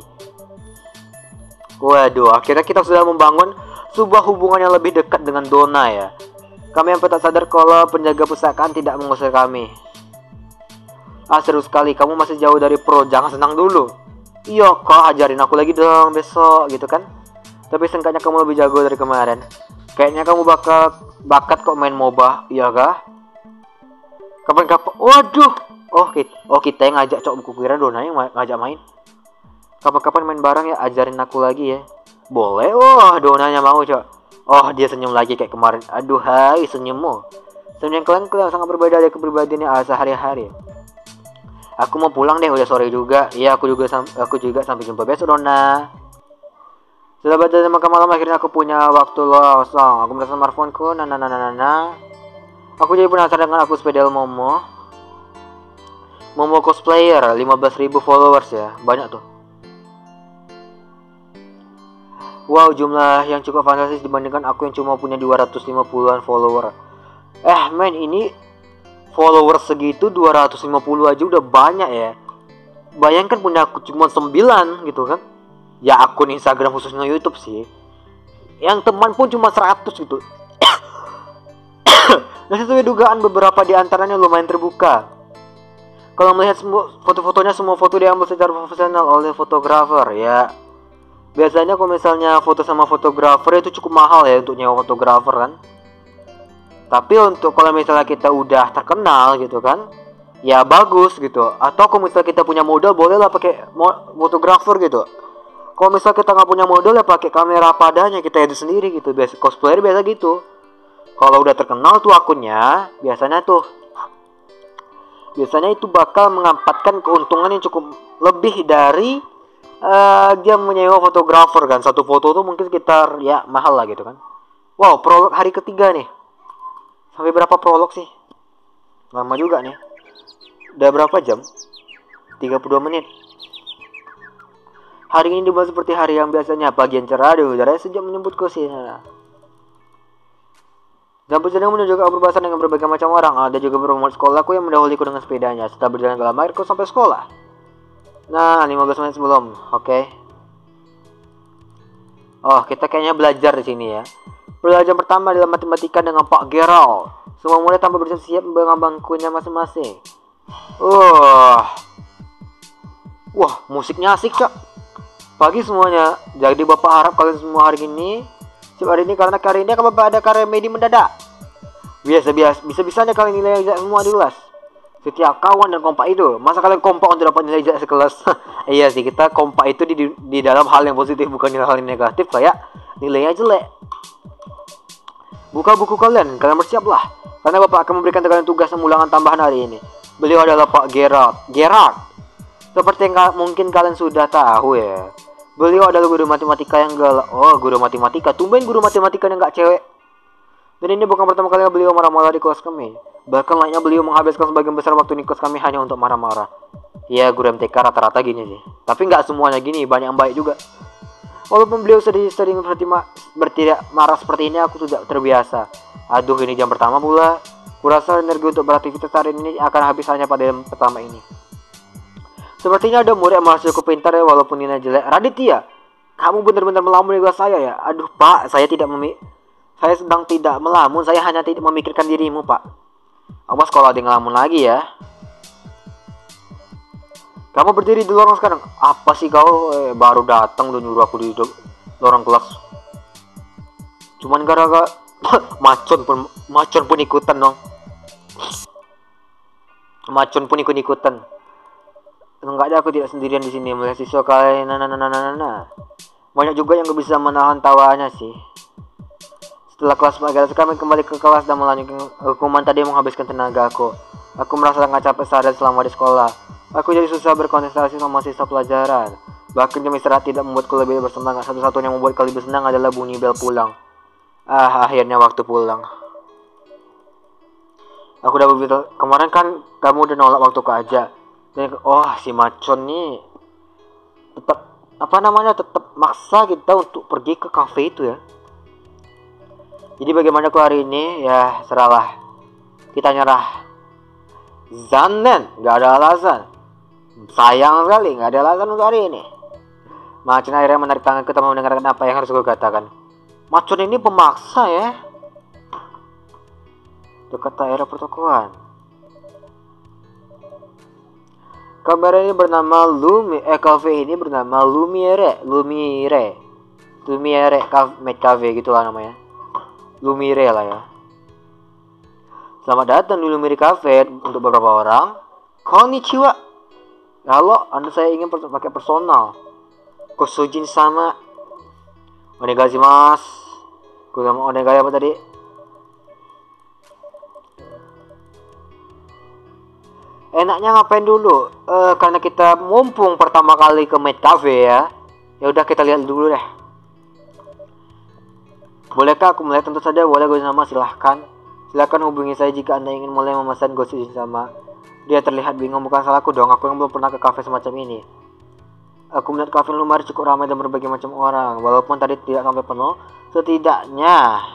Waduh, akhirnya kita sudah membangun sebuah hubungan yang lebih dekat dengan Dona ya. Kami sampai tak sadar kalau penjaga pustakaan tidak mengusir kami. Seru sekali, kamu masih jauh dari pro, jangan senang dulu. Iya kok, ajarin aku lagi dong besok gitu kan. Tapi seenggaknya kamu lebih jago dari kemarin. Kayaknya kamu bakat kok main MOBA, iya kah? Kapan-kapan, waduh. Oh kita yang ngajak, Cok. Buku kira Dona yang ngajak main. Kapan-kapan main bareng ya, ajarin aku lagi ya. Boleh, Donanya mau, Cok. Dia senyum lagi kayak kemarin. Aduh, hai senyummu. Senyum kalian sangat berbeda dari kepribadiannya sehari-hari. Aku mau pulang deh, udah sore juga. Iya, aku juga sampai jumpa besok, Dona. Setelah baca makan malam, akhirnya aku punya waktu kosong. Aku merasa smartphoneku, Aku jadi penasaran dengan aku sepedal Momo cosplayer, 15.000 followers ya. Banyak tuh. Wow, jumlah yang cukup fantastis dibandingkan aku yang cuma punya 250-an follower. Men, ini follower segitu 250 aja udah banyak ya. Bayangkan punya aku cuma 9 gitu kan. Ya akun Instagram khususnya YouTube sih. Yang teman pun cuma 100 gitu. Nah, sesuai dugaan beberapa di antaranya lumayan terbuka. Kalau melihat semua foto-fotonya, semua foto diambil secara profesional oleh fotografer ya. Biasanya kalau misalnya foto sama fotografer itu cukup mahal ya untuk nyewa fotografer kan. Tapi untuk kalau misalnya kita udah terkenal gitu kan, ya bagus gitu. Atau kalau misalnya kita punya modal, bolehlah pakai fotografer gitu. Kalau misalnya kita nggak punya modal, ya pakai kamera padanya, kita edit sendiri gitu. Biasa cosplayer biasa gitu. Kalau udah terkenal tuh akunnya, biasanya itu bakal mengampatkan keuntungan yang cukup lebih dari dia menyewa fotografer kan. Satu foto tuh mungkin sekitar ya mahal lah gitu kan. Wow, prolog hari ketiga nih. Sampai berapa prolog sih? Lama juga nih. Udah berapa jam? 32 menit. Hari ini dibuat seperti hari yang biasanya. Pagi yang cerah, udara sejak menyebut ke sini. Jambu sedang menuju ke berbahasa dengan berbagai macam orang. Ada juga beberapa sekolahku yang mendahuluiku dengan sepedanya. Setelah berjalan ke dalam air, aku sampai sekolah. Nah, 15 menit sebelum. Oke. Kita kayaknya belajar di sini ya. Pelajaran pertama adalah matematika dengan Pak Gerald. Semua murid tanpa bersiap-siap dengan bangkunya masing-masing. Wah, musiknya asik, Cok. Pagi semuanya. Jadi Bapak harap kalian semua hari ini hari ini karena hari ini akan Bapak ada karya medi mendadak. Bisa-bisanya kalian nilai ijazah semua di kelas. Setiap kawan dan kompak itu. Masa kalian kompak untuk dapat nilai ijazah sekelas? Iya sih, kita kompak itu di dalam hal yang positif, bukan hal yang negatif kayak nilainya jelek. Buka buku kalian bersiaplah. Karena Bapak akan memberikan kalian tugas ulangan tambahan hari ini. Beliau adalah Pak Gerard. Seperti yang mungkin kalian sudah tahu ya. Beliau adalah guru matematika yang galak. Guru matematika. Tumben guru matematika yang gak cewek. Dan ini bukan pertama kali beliau marah-marah di kelas kami. Bahkan lainnya beliau menghabiskan sebagian besar waktu di kelas kami hanya untuk marah-marah. Ya, guru MTK rata-rata gini sih. Tapi gak semuanya gini, banyak yang baik juga. Walaupun beliau sering bertindak marah seperti ini, aku sudah terbiasa. Aduh, ini jam pertama pula. Kurasa energi untuk beraktivitas hari ini akan habis hanya pada jam pertama ini. Sepertinya ada murid yang masih cukup pintar ya, walaupun nilai jelek. Raditya, kamu benar-benar melamun di kelas saya ya? Aduh Pak, saya sedang tidak melamun, saya hanya tidak memikirkan dirimu Pak. Awas kalau ada yang ngelamun lagi ya. Kamu berdiri di lorong sekarang. Apa sih kau baru datang udah nyuruh aku di lorong kelas. Cuman gara-gara macon pun ikutan dong. Macon pun ikut-ikutan. Enggak ada, aku tidak sendirian di sini melihat siswa kalian. Banyak juga yang gak bisa menahan tawanya sih. Setelah kelas pagi, kami kembali ke kelas dan melanjutkan hukuman tadi menghabiskan tenaga aku. Aku merasa sangat capek seharian selama di sekolah. Aku jadi susah berkonsentrasi sama sisa pelajaran. Bahkan jam istirahat tidak membuatku lebih bersemangat. Satu-satunya yang membuatku lebih senang adalah bunyi bel pulang. Akhirnya waktu pulang. Aku udah berbicara, kemarin kan kamu udah nolak waktu ke aja. Dan si Macon nih tetap apa namanya, tetap maksa kita untuk pergi ke cafe itu ya. Jadi bagaimana aku hari ini ya, serahlah, kita nyerah. Zanen, nggak ada alasan, sayang sekali nggak ada alasan untuk hari ini. Macun akhirnya menarik tangan kita mendengarkan apa yang harus aku katakan. Macun ini pemaksa ya. Dekat daerah pertokoan. Kafe ini bernama cafe ini bernama Lumiere Cafe gitulah namanya. Lumiere lah ya. Selamat datang di Lumiere Cafe. Untuk beberapa orang, konnichiwa. Kalau Anda saya ingin pakai personal, Kosujin sama onegaishimasu. Kurang onegai apa tadi? Enaknya ngapain dulu? Karena kita mumpung pertama kali ke Maid Cafe ya. Ya udah kita lihat dulu deh. Bolehkah aku melihat? Tentu saja boleh, Goshin sama, silahkan. Silahkan hubungi saya jika Anda ingin mulai memesan Goshin sama. Dia terlihat bingung. Bukan salahku dong, aku yang belum pernah ke cafe semacam ini. Aku melihat kafe Lumari cukup ramai dan berbagai macam orang. Walaupun tadi tidak sampai penuh, setidaknya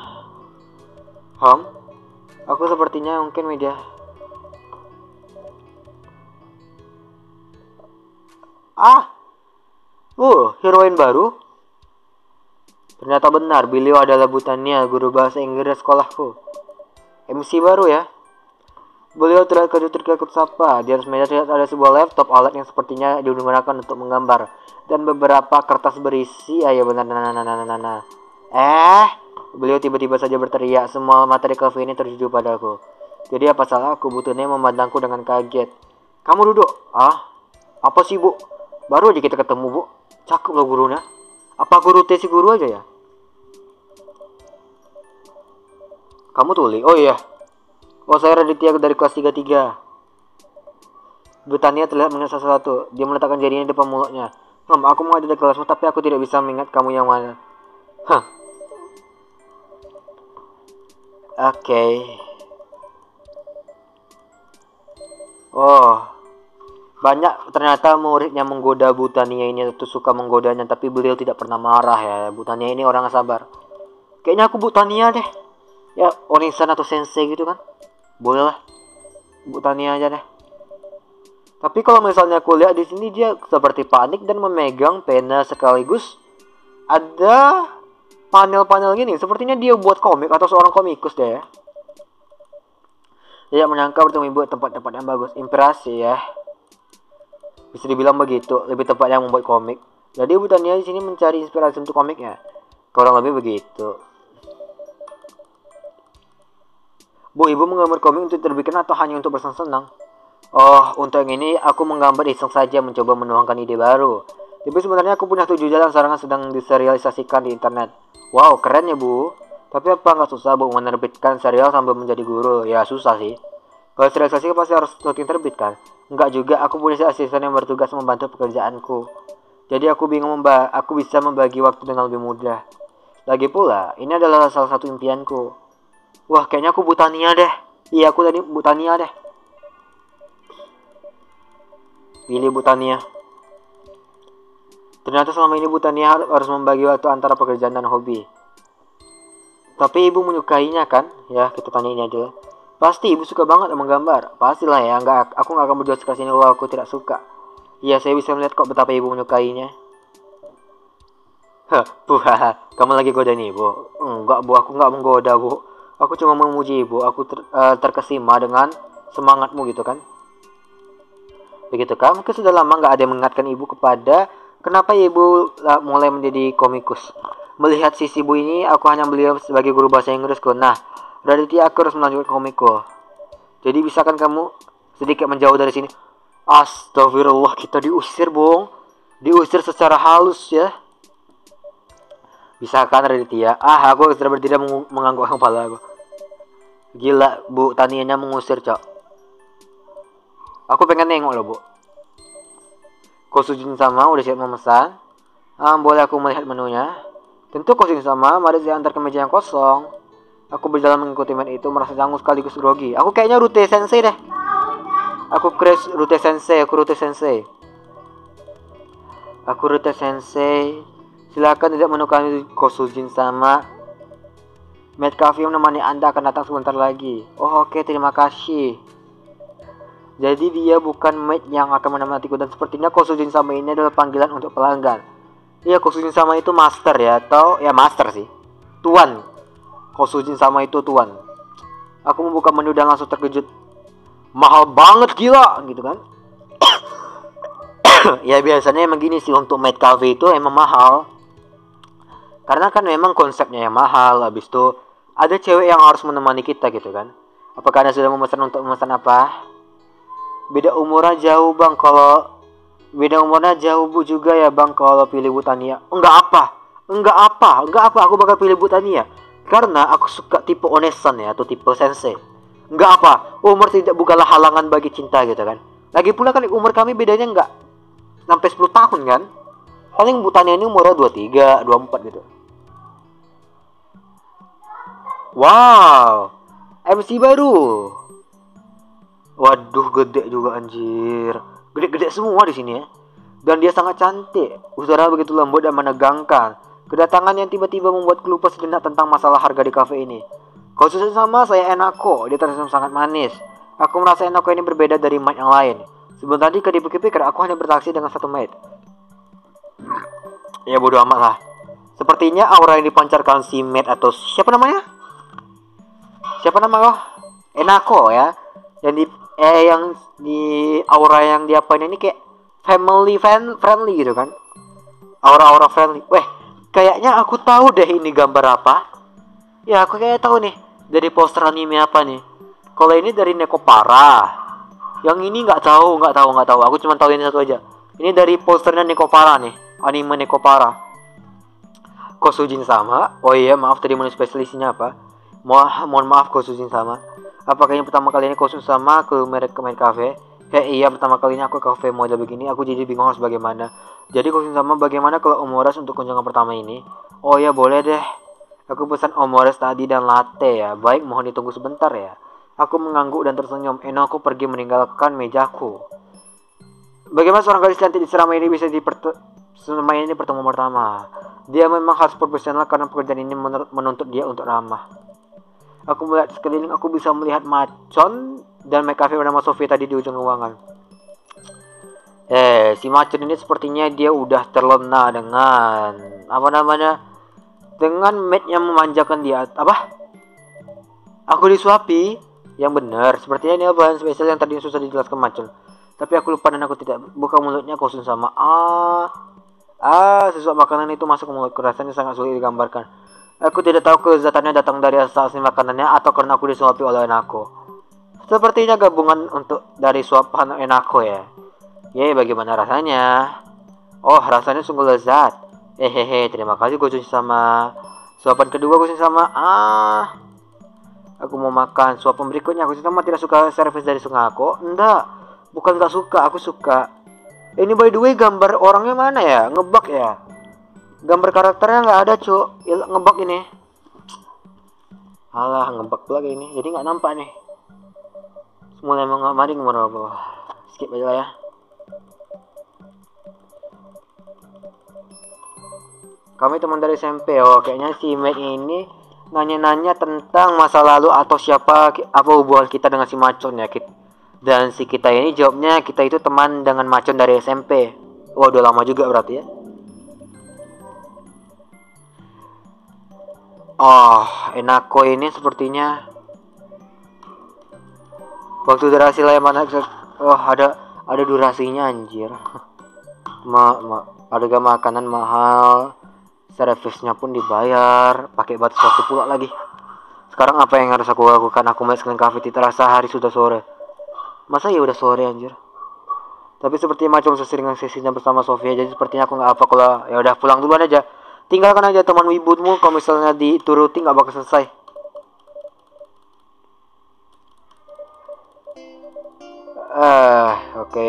aku sepertinya mungkin media. Heroin baru. Ternyata benar, beliau adalah Butania, guru bahasa Inggris sekolahku. MC baru ya. Beliau terlihat terkejut sapa. Di atas meja terlihat ada sebuah laptop, alat yang sepertinya digunakan untuk menggambar, dan beberapa kertas berisi. Ya benar. Beliau tiba-tiba saja berteriak. Semua materi kafe ini tertuju padaku. Jadi apa salah aku? Butania memandangku dengan kaget. Kamu duduk. Apa sih bu? Baru aja kita ketemu bu. Cakep loh gurunya. Apa guru si guru aja ya? Kamu tuli? Oh iya. Oh saya Raditya dari kelas 33. Butania terlihat mengingat sesuatu. Dia meletakkan jarinya di depan mulutnya. Aku mau ada di kelasmu, tapi aku tidak bisa mengingat kamu yang mana. Oke. Oh, banyak ternyata muridnya menggoda Butania ini, atau suka menggodanya, tapi beliau tidak pernah marah ya. Butania ini orang sabar. Kayaknya aku Butania deh. Ya, Onisan atau Sensei gitu kan. Boleh lah. Butania aja deh. Tapi kalau misalnya aku lihat di sini dia seperti panik dan memegang pena sekaligus ada panel-panel gini. Sepertinya dia buat komik atau seorang komikus deh ya. Dia menyangka bertemu ibu tempat-tempat yang bagus. Inspirasi ya. Bisa dibilang begitu. Lebih tepatnya membuat komik. Jadi Butania di sini mencari inspirasi untuk komiknya. Kurang lebih begitu. Bu, ibu menggambar komik untuk terbitkan atau hanya untuk bersenang-senang? Oh, untuk yang ini aku menggambar iseng saja, mencoba menuangkan ide baru. Tapi sebenarnya aku punya 7 jalan serangan sedang diserialisasikan di internet. Wow, keren ya bu. Tapi apa nggak susah bu menerbitkan serial sambil menjadi guru? Ya susah sih. Kalau serialisasi pasti harus rutin terbit kan? Enggak juga, aku punya asisten yang bertugas membantu pekerjaanku. Jadi aku bingung aku bisa membagi waktu dengan lebih mudah. Lagi pula, ini adalah salah satu impianku. Wah, kayaknya aku Butania deh. Iya, aku tadi Butania deh. Pilih Butania. Ternyata selama ini Butania harus membagi waktu antara pekerjaan dan hobi. Tapi ibu menyukainya kan? Ya, kita tanya ini aja. Pasti ibu suka banget menggambar. Pastilah ya, aku nggak akan berjuang sekeras ini kalau aku tidak suka. Iya, saya bisa melihat kok betapa ibu menyukainya. Bu, kamu lagi godain ibu? Enggak bu, aku nggak menggoda bu. Aku cuma memuji ibu. Aku terkesima dengan semangatmu gitu kan. Begitu kan? Mungkin sudah lama nggak ada yang mengingatkan ibu kepada kenapa ibu mulai menjadi komikus. Melihat sisi ibu ini, aku hanya beliau sebagai guru bahasa Inggrisku. Nah, berarti aku harus melanjutkan komikku. Jadi bisakah kamu sedikit menjauh dari sini? Astagfirullah, kita diusir bung. Diusir secara halus ya. Bisakah Raditya? Aku sudah berdiri mengangguk kepala aku. Gila, Bu, Tanianya mengusir, cok. Aku pengen nengok loh, Bu. Kosujin sama udah siap memesan. Boleh aku melihat menunya? Tentu Kosujin sama, mari saya antar ke meja yang kosong. Aku berjalan mengikuti men itu, merasa canggung sekaligus grogi. Aku kayaknya Rute Sensei deh. Aku crash Rute Sensei, aku Rute Sensei. Aku Rute Sensei. Silakan tidak menukar Kosujin sama. Maid Cafe yang menemani Anda akan datang sebentar lagi. Oh oke, terima kasih. Jadi dia bukan maid yang akan menemaniku dan sepertinya Kosujin sama ini adalah panggilan untuk pelanggan. Iya, Kosujin sama itu master ya, atau ya master sih. Tuan. Kosujin sama itu tuan. Aku membuka menu dan langsung terkejut. Mahal banget gila gitu kan. Ya biasanya emang gini sih, untuk maid cafe itu emang mahal. Karena kan memang konsepnya yang mahal. Habis itu ada cewek yang harus menemani kita gitu kan. Apakah Anda sudah memesan apa? Beda umurnya jauh bang. Kalau beda umurnya jauh bu juga ya bang kalau pilih Bu Tania. Enggak apa. Aku bakal pilih Bu Tania. Karena aku suka tipe onesan ya, atau tipe sensei. Enggak apa. Umur tidak bukanlah halangan bagi cinta gitu kan. Lagi pula kan umur kami bedanya enggak sampai 10 tahun kan. Paling Bu Tania ini umurnya 23, 24 gitu. Wow, MC baru. Waduh, gede juga anjir. Gede-gede semua di sini ya. Dan dia sangat cantik. Usara begitu lembut dan menegangkan. Kedatangan yang tiba-tiba membuatku lupa sejenak tentang masalah harga di kafe ini. Khususnya sama saya Enako, dia tersenyum sangat manis. Aku merasa Enako ini berbeda dari maid yang lain. Sebentar tadi kedipikir-pikir aku hanya bertaksi dengan satu maid. Ya bodo amat lah. Sepertinya aura yang dipancarkan si maid atau siapa namanya? Siapa nama lo? Enako ya. Yang di aura yang dia apain ini kayak family friendly gitu kan. Aura-aura friendly. Weh, kayaknya aku tahu deh ini gambar apa. Ya aku kayak tahu nih dari poster anime apa nih. Kalau ini dari Nekopara. Yang ini nggak tahu. Aku cuma tahu ini satu aja. Ini dari posternya Nekopara nih, anime Nekopara. Kosujin sama. Oh iya, maaf tadi menu spesialisnya apa? Mohon maaf Kosujin sama. Apakah ini pertama kali ini Kosujin sama ke merek cafe? Iya, pertama kalinya aku ke cafe model begini. Aku jadi bingung harus bagaimana. Jadi Kosujin sama, bagaimana kalau omoras untuk kunjungan pertama ini? Oh ya, boleh deh. Aku pesan omoras tadi dan latte ya. Baik, mohon ditunggu sebentar ya. Aku mengangguk dan tersenyum. Aku pergi meninggalkan mejaku. Bagaimana seorang gadis cantik di Serama ini bisa ini pertemuan pertama? Dia memang harus profesional karena pekerjaan ini menuntut dia untuk ramah. Aku melihat sekeliling, aku bisa melihat Macon dan McCafe bernama Sofia tadi di ujung ruangan. Si Macon ini sepertinya dia udah terlena dengan dengan maid yang memanjakan dia. Apa? Aku disuapi. Yang benar, sepertinya ini bahan spesial yang tadi susah dijelaskan Macon. Tapi aku lupa dan aku tidak buka mulutnya Kosujin sama. Sesuatu makanan itu masuk ke mulutku, rasanya sangat sulit digambarkan. Aku tidak tahu kelezatannya datang dari asal makanannya atau karena aku disuapi oleh Enako. Sepertinya gabungan dari suapan Enako ya. Bagaimana rasanya? Oh, rasanya sungguh lezat. Terima kasih Kosujin sama. Suapan kedua Kosujin sama. Aku mau makan. Suapan berikutnya Kosujin sama tidak suka servis dari Sungako. Enggak, bukan gak suka, aku suka. Ini by the way gambar orangnya mana ya? Ngebug ya? Gambar karakternya nggak ada cuk. Ngebug ini. Alah, ngebug lagi ini. Jadi nggak nampak nih. Semula emang nggak mari ngomong. Skip aja lah ya. Kami teman dari SMP. Oh, kayaknya si Maid ini nanya-nanya tentang masa lalu atau apa hubungan kita dengan si Macon ya. Dan si kita ini jawabnya kita itu teman dengan Macon dari SMP. Wah, udah lama juga berarti ya. Oh, Enako ini sepertinya waktu durasi lah mana. Oh, ada durasinya anjir. Harga makanan mahal, servisnya pun dibayar, pakai batas waktu pula lagi. Sekarang apa yang harus aku lakukan? Aku masuk ke cafe, terasa hari sudah sore. Masa ya udah sore anjir. Tapi sepertinya macam seseringan sesinya bersama Sofia, jadi sepertinya aku nggak apa kalau ya udah pulang duluan aja. Tinggalkan aja teman wibutmu, kalau misalnya dituruti nggak bakal selesai. Oke.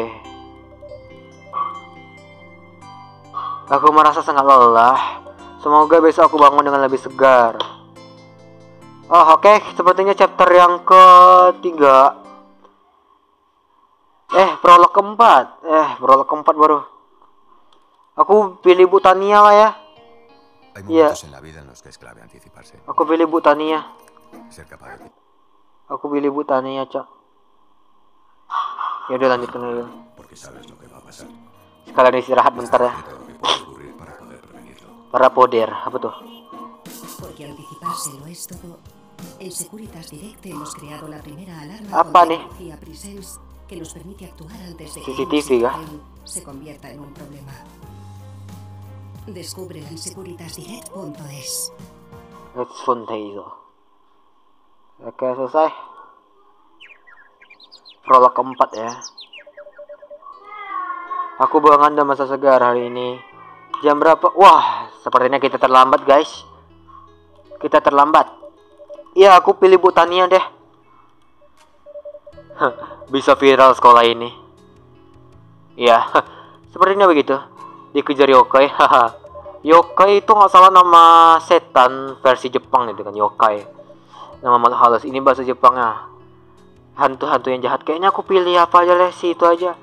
Aku merasa sangat lelah. Semoga besok aku bangun dengan lebih segar. Oke. Sepertinya chapter yang ketiga. Prolog keempat baru. Aku pilih Bu Tania lah ya. Hay Iya. momentos en la vida en los que es clave anticiparse. Aku pilih Bu Tania. Ser capaz de... Aku pilih Bu Tania, Cok. Ya udah lanjutkan aja. Porque sabes lo que va a pasar. Sekalian istirahat bentar ya. Hace todo lo que puede ocurrir para poder prevenirlo. Para poder, apa tuh? Porque anticiparse lo es todo. En Securitas Direct hemos creado la primera alarma Apa con nih? tecnología Presence que nos permite actuar antes de que CCTV, una situación kah? se convierta en un problema. Descúbrelo en securitasdirect.es. Let's Fontaine. Oke, selesai. Prolog keempat ya. Aku buang Anda masa segar hari ini. Jam berapa? Wah, sepertinya kita terlambat, guys. Kita terlambat. Iya, aku pilih Bu Tania deh. Bisa viral sekolah ini. Iya, sepertinya begitu. Dikejar yokai. Yokai itu nggak salah nama setan versi Jepang itu kan, yokai. Nama makhluk halus. Ini bahasa Jepangnya. Hantu-hantu yang jahat. Kayaknya aku pilih apa aja deh, sih itu aja.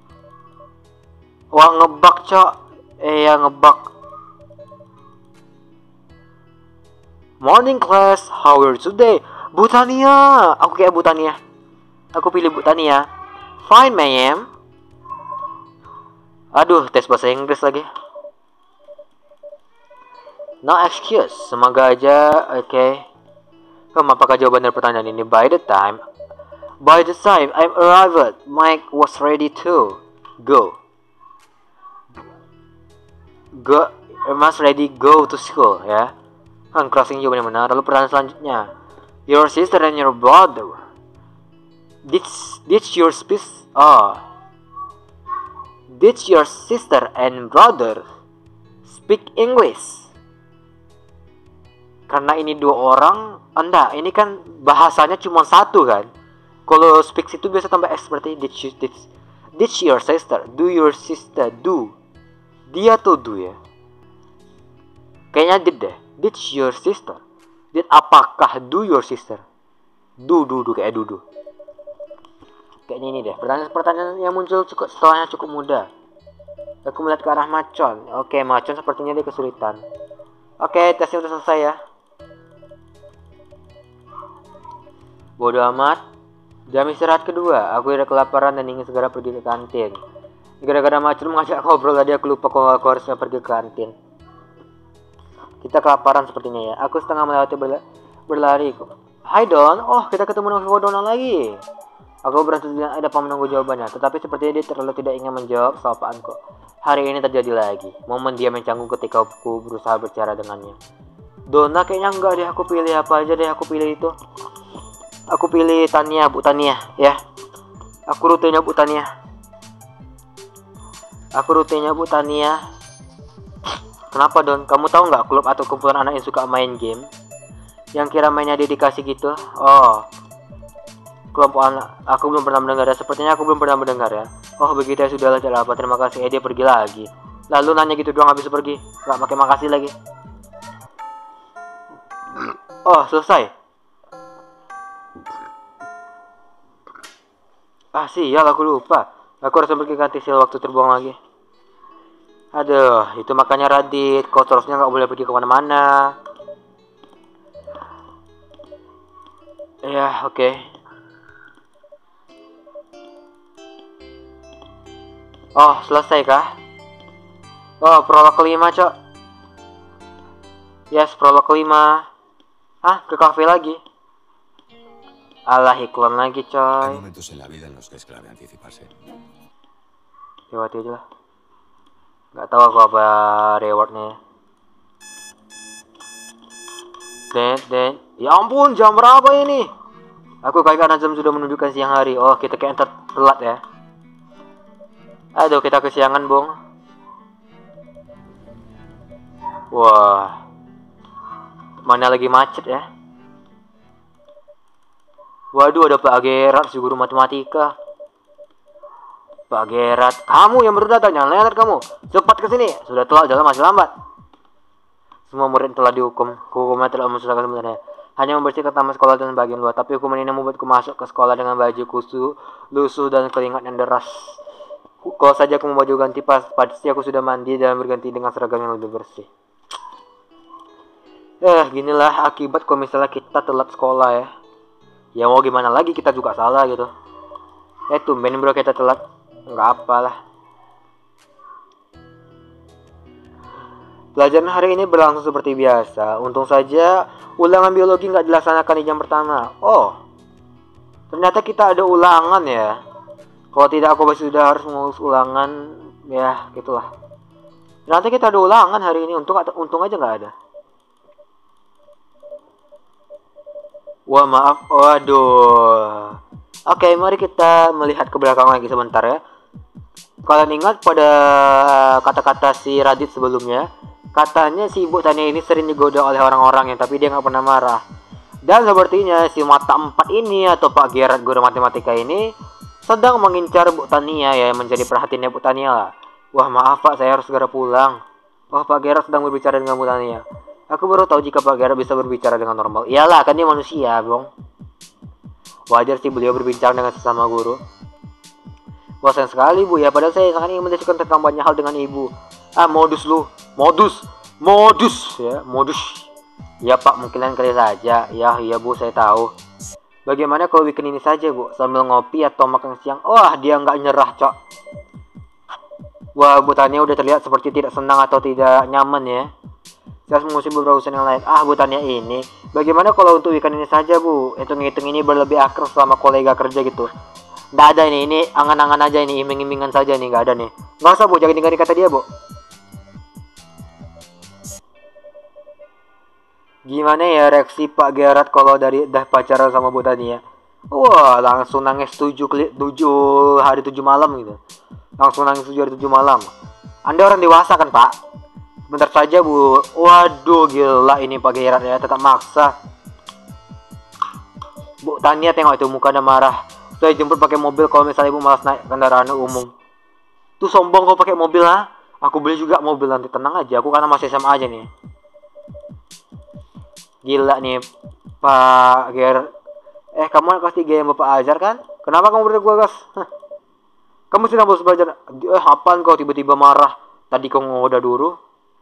Wah, ngebug, Cok. Ya, ngebug. Morning class, how are you today? Bu Tania. Aku kayak Bu Tania. Aku pilih Bu Tania. Fine, ma'am. Aduh, tes bahasa Inggris lagi. No excuse. Semoga aja, oke. Apakah jawaban dari pertanyaan ini? By the time I'm arrived, Mike was ready to go. Must ready go to school, ya. Crossing jawabannya benar. Lalu pertanyaan selanjutnya. Your sister and your brother. Did your sister and brother speak English? Karena ini dua orang, enggak, ini kan bahasanya cuma satu kan. Kalau speak itu biasa tambah S seperti did your sister, do your sister, do. Dia tuh do ya. Kayaknya did deh. Did your sister. Did apakah do your sister. Do kayak dudu. Kayaknya ini deh. Pertanyaan yang muncul setelahnya cukup mudah. Aku melihat ke arah Macon. Oke, Macon sepertinya dia kesulitan. Oke, tesnya udah selesai ya. Bodoh amat. Jam istirahat kedua. Aku udah kelaparan dan ingin segera pergi ke kantin. Gara-gara Macon mengajak ngobrol tadi, aku lupa kalau aku harusnya pergi ke kantin. Kita kelaparan sepertinya ya. Aku setengah melewati berlari. Hai Don. Oh, kita ketemu dengan Dona lagi. Aku berhasil ada menunggu jawabannya. Tetapi sepertinya dia terlalu tidak ingin menjawab sapaanku. Hari ini terjadi lagi. Momen dia mencanggung ketika aku berusaha bicara dengannya. Dona kayaknya enggak deh. Aku pilih apa aja deh. Aku pilih itu. Aku pilih Tania, Bu Tania ya. Aku rutenya Bu Tania. Kenapa Don? Kamu tahu nggak klub atau kumpulan anak yang suka main game? Yang kira mainnya dedikasi gitu? Oh, kelompok anak. Aku belum pernah mendengar ya. Sepertinya aku belum pernah mendengar ya. Oh begitu ya, sudahlah, tidak apa. Terima kasih. Dia pergi lagi. Lalu nanya gitu doang habis pergi. Nggak pakai makasih lagi. Oh selesai. Sial, aku lupa. Aku harus pergi ganti sil waktu terbuang lagi. Aduh, itu makanya Radit, kau terusnya nggak boleh pergi kemana-mana. Ya, oke. Oh, selesai kah? Oh, prolog kelima, Cok. Yes, prolog kelima. Ke kafe lagi. Alah, iklan lagi, Hay coy. momentos en la vida en los que es clave anticiparse. Lewati aja lah. Gak tahu aku apa rewardnya. Dan ya ampun, jam berapa ini? Aku kayak karena jam sudah menunjukkan siang hari. Oh, kita kayak telat ya. Aduh, kita kesiangan, Bung. Wah, mana lagi macet ya. Waduh, ada Pak Gerat, si guru matematika. Pak Gerat, kamu yang baru datang, jangan lewat kamu. Cepat ke sini. Sudah telat, jalan masih lambat. Semua murid telah dihukum. Hukumnya telah memusnahkan sebenarnya. Hanya membersihkan taman sekolah dan bagian luar. Tapi hukuman ini membuatku masuk ke sekolah dengan baju lusuh dan keringat yang deras. Kalau saja aku mau baju ganti pasti aku sudah mandi dan berganti dengan seragam yang lebih bersih. Ginilah akibat kalau misalnya kita telat sekolah ya. Ya mau gimana lagi, kita juga salah gitu. Tumben bro kita telat. Nggak apalah. Pelajaran hari ini berlangsung seperti biasa. Untung saja ulangan biologi nggak dilaksanakan di jam pertama. Oh, ternyata kita ada ulangan ya. Kalau tidak aku pasti sudah harus mengurus ulangan. Ya gitulah. Ternyata kita ada ulangan hari ini. Untung aja nggak ada. Wah maaf, waduh. Oke, mari kita melihat ke belakang lagi sebentar ya. Kalian ingat pada kata-kata si Radit sebelumnya? Katanya si Ibu Tania ini sering digoda oleh orang-orang tapi dia nggak pernah marah. Dan sepertinya si mata 4 ini atau Pak Gerard guru matematika ini sedang mengincar Bu Tania ya, menjadi perhatiannya Bu Tania lah. Wah maaf Pak, saya harus segera pulang. Wah Pak Gerard sedang berbicara dengan Bu Tania. Aku baru tahu jika Pak Gerard bisa berbicara dengan normal. Iyalah, kan dia manusia, bro. Wajar sih beliau berbincang dengan sesama guru. Wah, sayang sekali, Bu ya. Padahal saya sangat ingin mendiskusikan tentang banyak hal dengan Ibu. Modus lu. Modus ya, modus. Ya Pak, mungkin lain kali saja. Ya, iya Bu, saya tahu. Bagaimana kalau weekend ini saja, Bu? Sambil ngopi atau makan siang. Wah, dia nggak nyerah, Cok. Wah, Bu Tania udah terlihat seperti tidak senang atau tidak nyaman ya. Saya harus mengusir beberapa urusan yang lain. Bu Tania ini, bagaimana kalau untuk weekend ini saja Bu? Hitung-hitung ini berlebih akrab sama kolega kerja gitu. Nggak ada ini angan-angan aja ini, iming-imingan saja nih, nggak ada nih. Nggak usah Bu, jangan dengerin kata dia Bu. Gimana ya reaksi Pak Gerard kalau dah pacaran sama Bu Tania? Wah, langsung nangis 7 hari 7 malam gitu. Langsung nangis 7 hari 7 malam. Anda orang dewasa kan Pak? Bentar saja Bu. Waduh gila ini Pak Gerard ya, tetap maksa. Bu Tania tengok itu mukanya marah. Saya jemput pakai mobil kalau misalnya Ibu malas naik kendaraan umum. Tuh sombong kau pakai mobil ha? Aku beli juga mobil nanti, tenang aja. Aku karena masih SMA aja nih. Gila nih Pak Gerard. Kamu anak kelas 3 yang Bapak ajar kan? Kenapa kamu berdua gua gas? Kamu sedang harus belajar. Apaan kau tiba-tiba marah? Tadi kau ngoda dulu.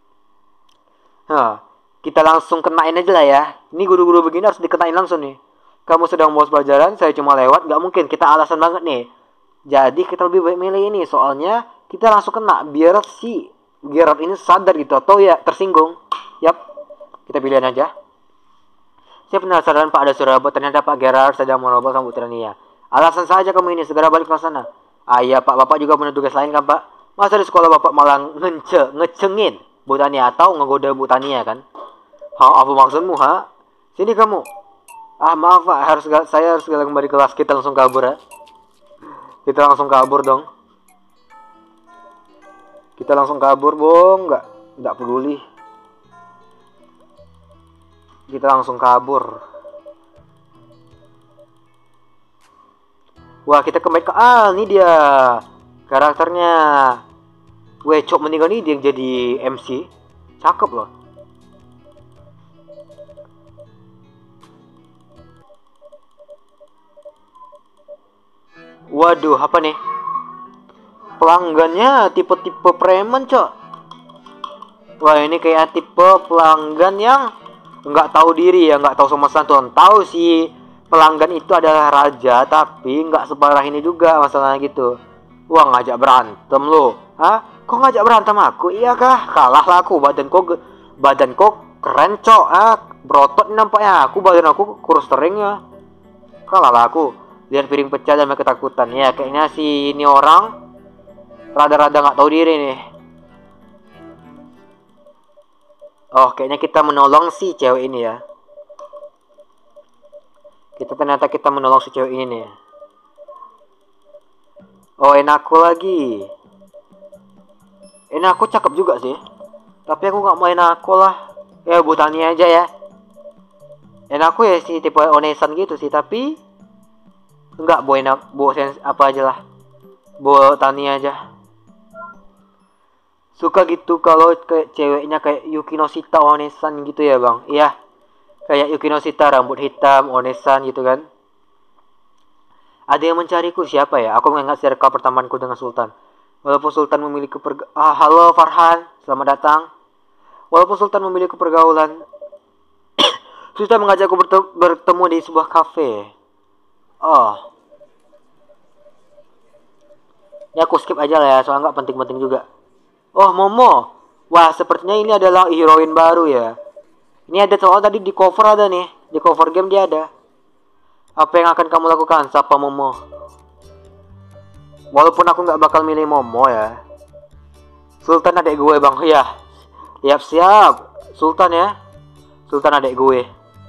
Kita langsung kenain aja lah ya. Ini guru-guru begini harus dikenain langsung nih. Kamu sedang bolos pelajaran, saya cuma lewat, gak mungkin, kita alasan banget nih. Jadi kita lebih baik milih ini, soalnya kita langsung kena, biar si Gerard ini sadar gitu, atau ya tersinggung. Yap, kita pilihan aja. Saya penasaran Pak, ada suara apa? Ternyata Pak Gerard sedang merobos sama Bu Tania. Alasan saja kamu ini, segera balik ke sana. Iya Pak, Bapak juga punya tugas lain kan Pak? Masa di sekolah Bapak malah ngecengin Bu Tania atau ngegoda Bu Tania kan? Apa maksudmu ha? Sini kamu. Maaf Pak, saya harus segera kembali kelas. Kita langsung kabur ya. Kita langsung kabur dong. Kita langsung kabur bong, nggak peduli. Kita langsung kabur. Wah kita kembali ke ini dia karakternya. Cok meninggal nih dia yang jadi MC. Cakep loh. Waduh, apa nih? Pelanggannya tipe-tipe preman, Cok. Wah, ini kayak tipe pelanggan yang nggak tahu diri ya, nggak tahu sama santun. Tahu sih pelanggan itu adalah raja, tapi nggak separah ini juga masalahnya gitu. Wah, ngajak berantem lo. Kok ngajak berantem aku? Iya kah? Kalah lah aku. Badan kok keren, Cok. Berotot nampaknya. Badan aku kurus teringnya. Kalah lah aku. Lihat piring pecah dan ketakutan. Ya, kayaknya si ini orang rada-rada nggak tahu diri nih. Oh, kayaknya kita menolong si cewek ini ya. Ternyata kita menolong si cewek ini nih. Oh, Enako lagi. Enako cakep juga sih. Tapi aku nggak mau Enako lah. Ya, Bu Tania aja ya. Enako ya si tipe onesan gitu sih, tapi enggak, apa aja lah. Bu Tania aja. Suka gitu kalau kayak ceweknya kayak Yuki Noshita onesan gitu ya bang. Iya, kayak Yuki Noshita rambut hitam onesan gitu kan. Ada yang mencariku, siapa ya? Aku mengingat circle pertemananku dengan Sultan. Walaupun Sultan memiliki halo Farhan, selamat datang. Walaupun Sultan memiliki pergaulan, Sultan mengajakku bertemu di sebuah kafe. Oh, ya aku skip aja lah ya, soalnya nggak penting-penting juga. Oh, Momo. Wah, sepertinya ini adalah heroin baru ya. Ini ada soal tadi di cover ada nih, di cover game dia ada. Apa yang akan kamu lakukan, Sapa Momo? Walaupun aku nggak bakal milih Momo ya. Sultan adek gue bang, ya. Siap. Sultan ya. Sultan adek gue.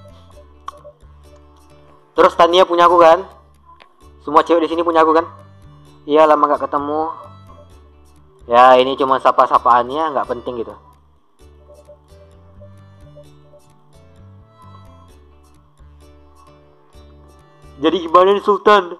Terus Tania punya aku kan? Semua cewek di sini punya aku kan? Iya, lama nggak ketemu. Ya ini cuma sapa-sapaannya, nggak penting gitu. Jadi gimana nih Sultan?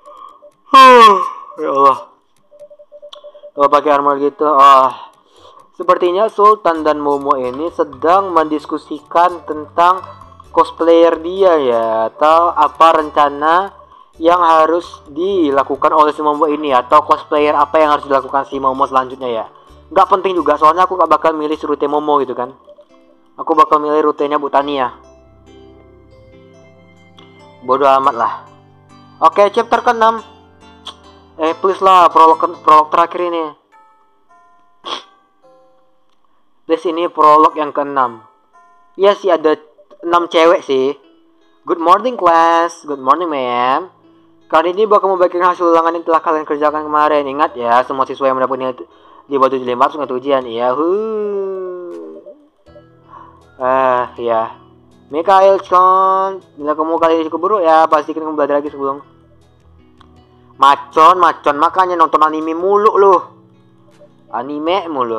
Ya Allah. Kalau pakai armor gitu, sepertinya Sultan dan Momo ini sedang mendiskusikan tentang cosplayer dia ya, atau apa rencana yang harus dilakukan oleh si Momo ini, atau cosplayer apa yang harus dilakukan si Momo selanjutnya ya. Nggak penting juga, soalnya aku nggak bakal milih rute Momo gitu kan. Aku bakal milih rutenya Bu Tania. Bodoh amat lah. Oke, chapter ke-6. Please lah, prolog terakhir ini. Please, ini prolog yang ke-6. Iya sih, ada 6 cewek sih. Good morning class, good morning ma'am. Kali ini bakal membagikan hasil ulangan yang telah kalian kerjakan kemarin. Ingat ya, semua siswa yang mendapat nilai di bawah 75 harus mengikuti ujian. Ya. Mikhail Chon, bila kamu kali ini cukup buruk ya, pastikan kamu belajar lagi sebelum. Macon, makanya nonton anime mulu loh. Anime mulu.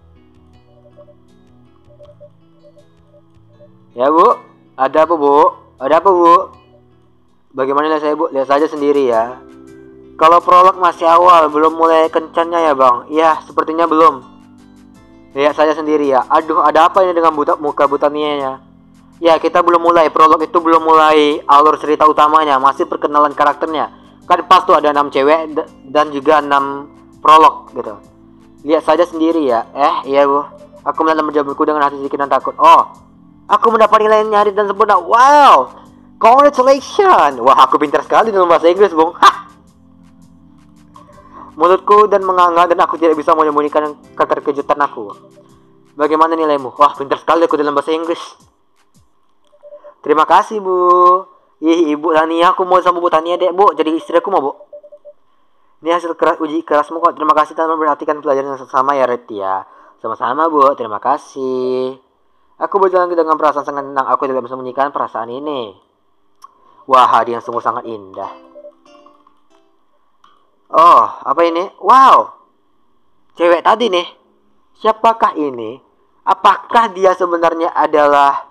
Ya Bu, ada apa Bu? Ada apa Bu? Bagaimana lihat saya Bu? Lihat saja sendiri ya. Kalau prolog masih awal, belum mulai kencannya ya Bang? Iya, sepertinya belum. Lihat saja sendiri ya. Aduh, ada apa ini dengan muka Butanianya? Ya, kita belum mulai. Prolog itu belum mulai alur cerita utamanya. Masih perkenalan karakternya. Kan pas tuh ada 6 cewek dan juga 6 prolog gitu. Lihat saja sendiri ya. Iya Bu. Aku melihat nomor jawabanku dengan hati sedikit dan takut. Oh, aku mendapat nilai nyaris dan sempurna. Wow, congratulations. Wah, aku pintar sekali dalam bahasa Inggris, Bung. Mulutku dan menganga dan aku tidak bisa menyembunyikan keterkejutan aku. Bagaimana nilaimu? Wah, pintar sekali aku dalam bahasa Inggris. Terima kasih Bu. Ibu Tania, aku mau sama Bu Tania dek Bu. Jadi istri aku mau Bu. Ini hasil uji kerasmu kok. Terima kasih telah memperhatikan pelajaran yang sama ya Red ya. Sama-sama Bu, terima kasih. Aku berjalan dengan perasaan sangat tenang. Aku tidak bisa menyembunyikan perasaan ini. Wah, hadiah yang sungguh sangat indah. Oh, apa ini? Wow, cewek tadi nih. Siapakah ini? Apakah dia sebenarnya adalah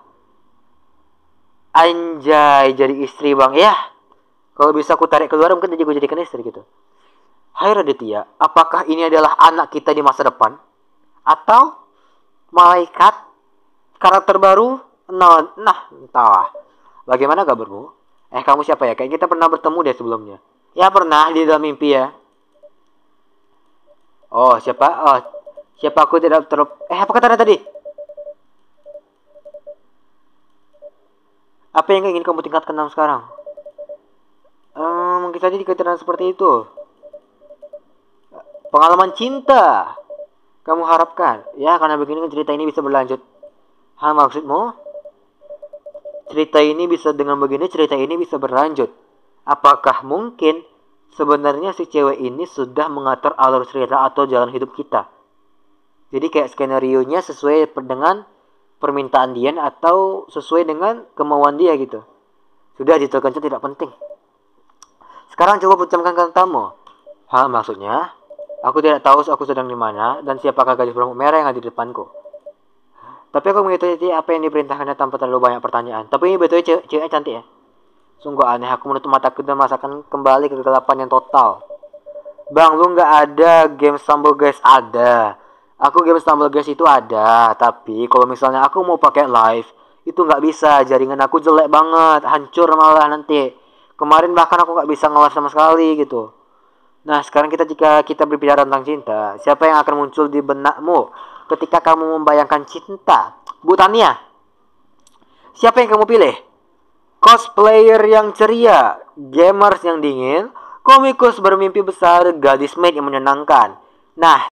anjay jadi istri Bang? Ya, kalau bisa aku tarik keluar mungkin gue jadikan istri gitu. Hai Raditya, apakah ini adalah anak kita di masa depan? Atau malaikat karakter baru? Nah, entahlah. Bagaimana kabarmu? Kamu siapa ya? Kayak kita pernah bertemu deh sebelumnya. Ya pernah di dalam mimpi ya. Oh, siapa? Oh, siapa aku tidak apa kata tadi? Apa yang ingin kamu tingkatkan sekarang? Mungkin saja dikatakan seperti itu. Pengalaman cinta kamu harapkan? Ya, karena begini cerita ini bisa berlanjut. Maksudmu? Cerita ini bisa dengan begini, cerita ini bisa berlanjut. Apakah mungkin sebenarnya si cewek ini sudah mengatur alur cerita atau jalan hidup kita? Jadi kayak skenario-nya sesuai dengan permintaan dia atau sesuai dengan kemauan dia gitu. Sudah ditekankan tidak penting. Sekarang coba ucapkan katamu. Maksudnya? Aku tidak tahu aku sedang di mana dan siapakah gadis berambut merah yang ada di depanku. Tapi aku mengikuti apa yang diperintahkannya tanpa terlalu banyak pertanyaan. Tapi ini betul cewek cantik ya. Sungguh aneh, aku menutup mataku dan merasakan kembali kegelapan yang total. Bang, lu nggak ada game Stumble Guys? Ada. Aku game Stumble Guys itu ada. Tapi kalau misalnya aku mau pakai live, itu nggak bisa. Jaringan aku jelek banget, hancur malah nanti. Kemarin bahkan aku nggak bisa nge-live sama sekali gitu. Nah, sekarang jika kita berbicara tentang cinta, siapa yang akan muncul di benakmu ketika kamu membayangkan cinta? Bu Tania, siapa yang kamu pilih? Cosplayer yang ceria, gamers yang dingin, komikus bermimpi besar, gadis maid yang menyenangkan. Nah,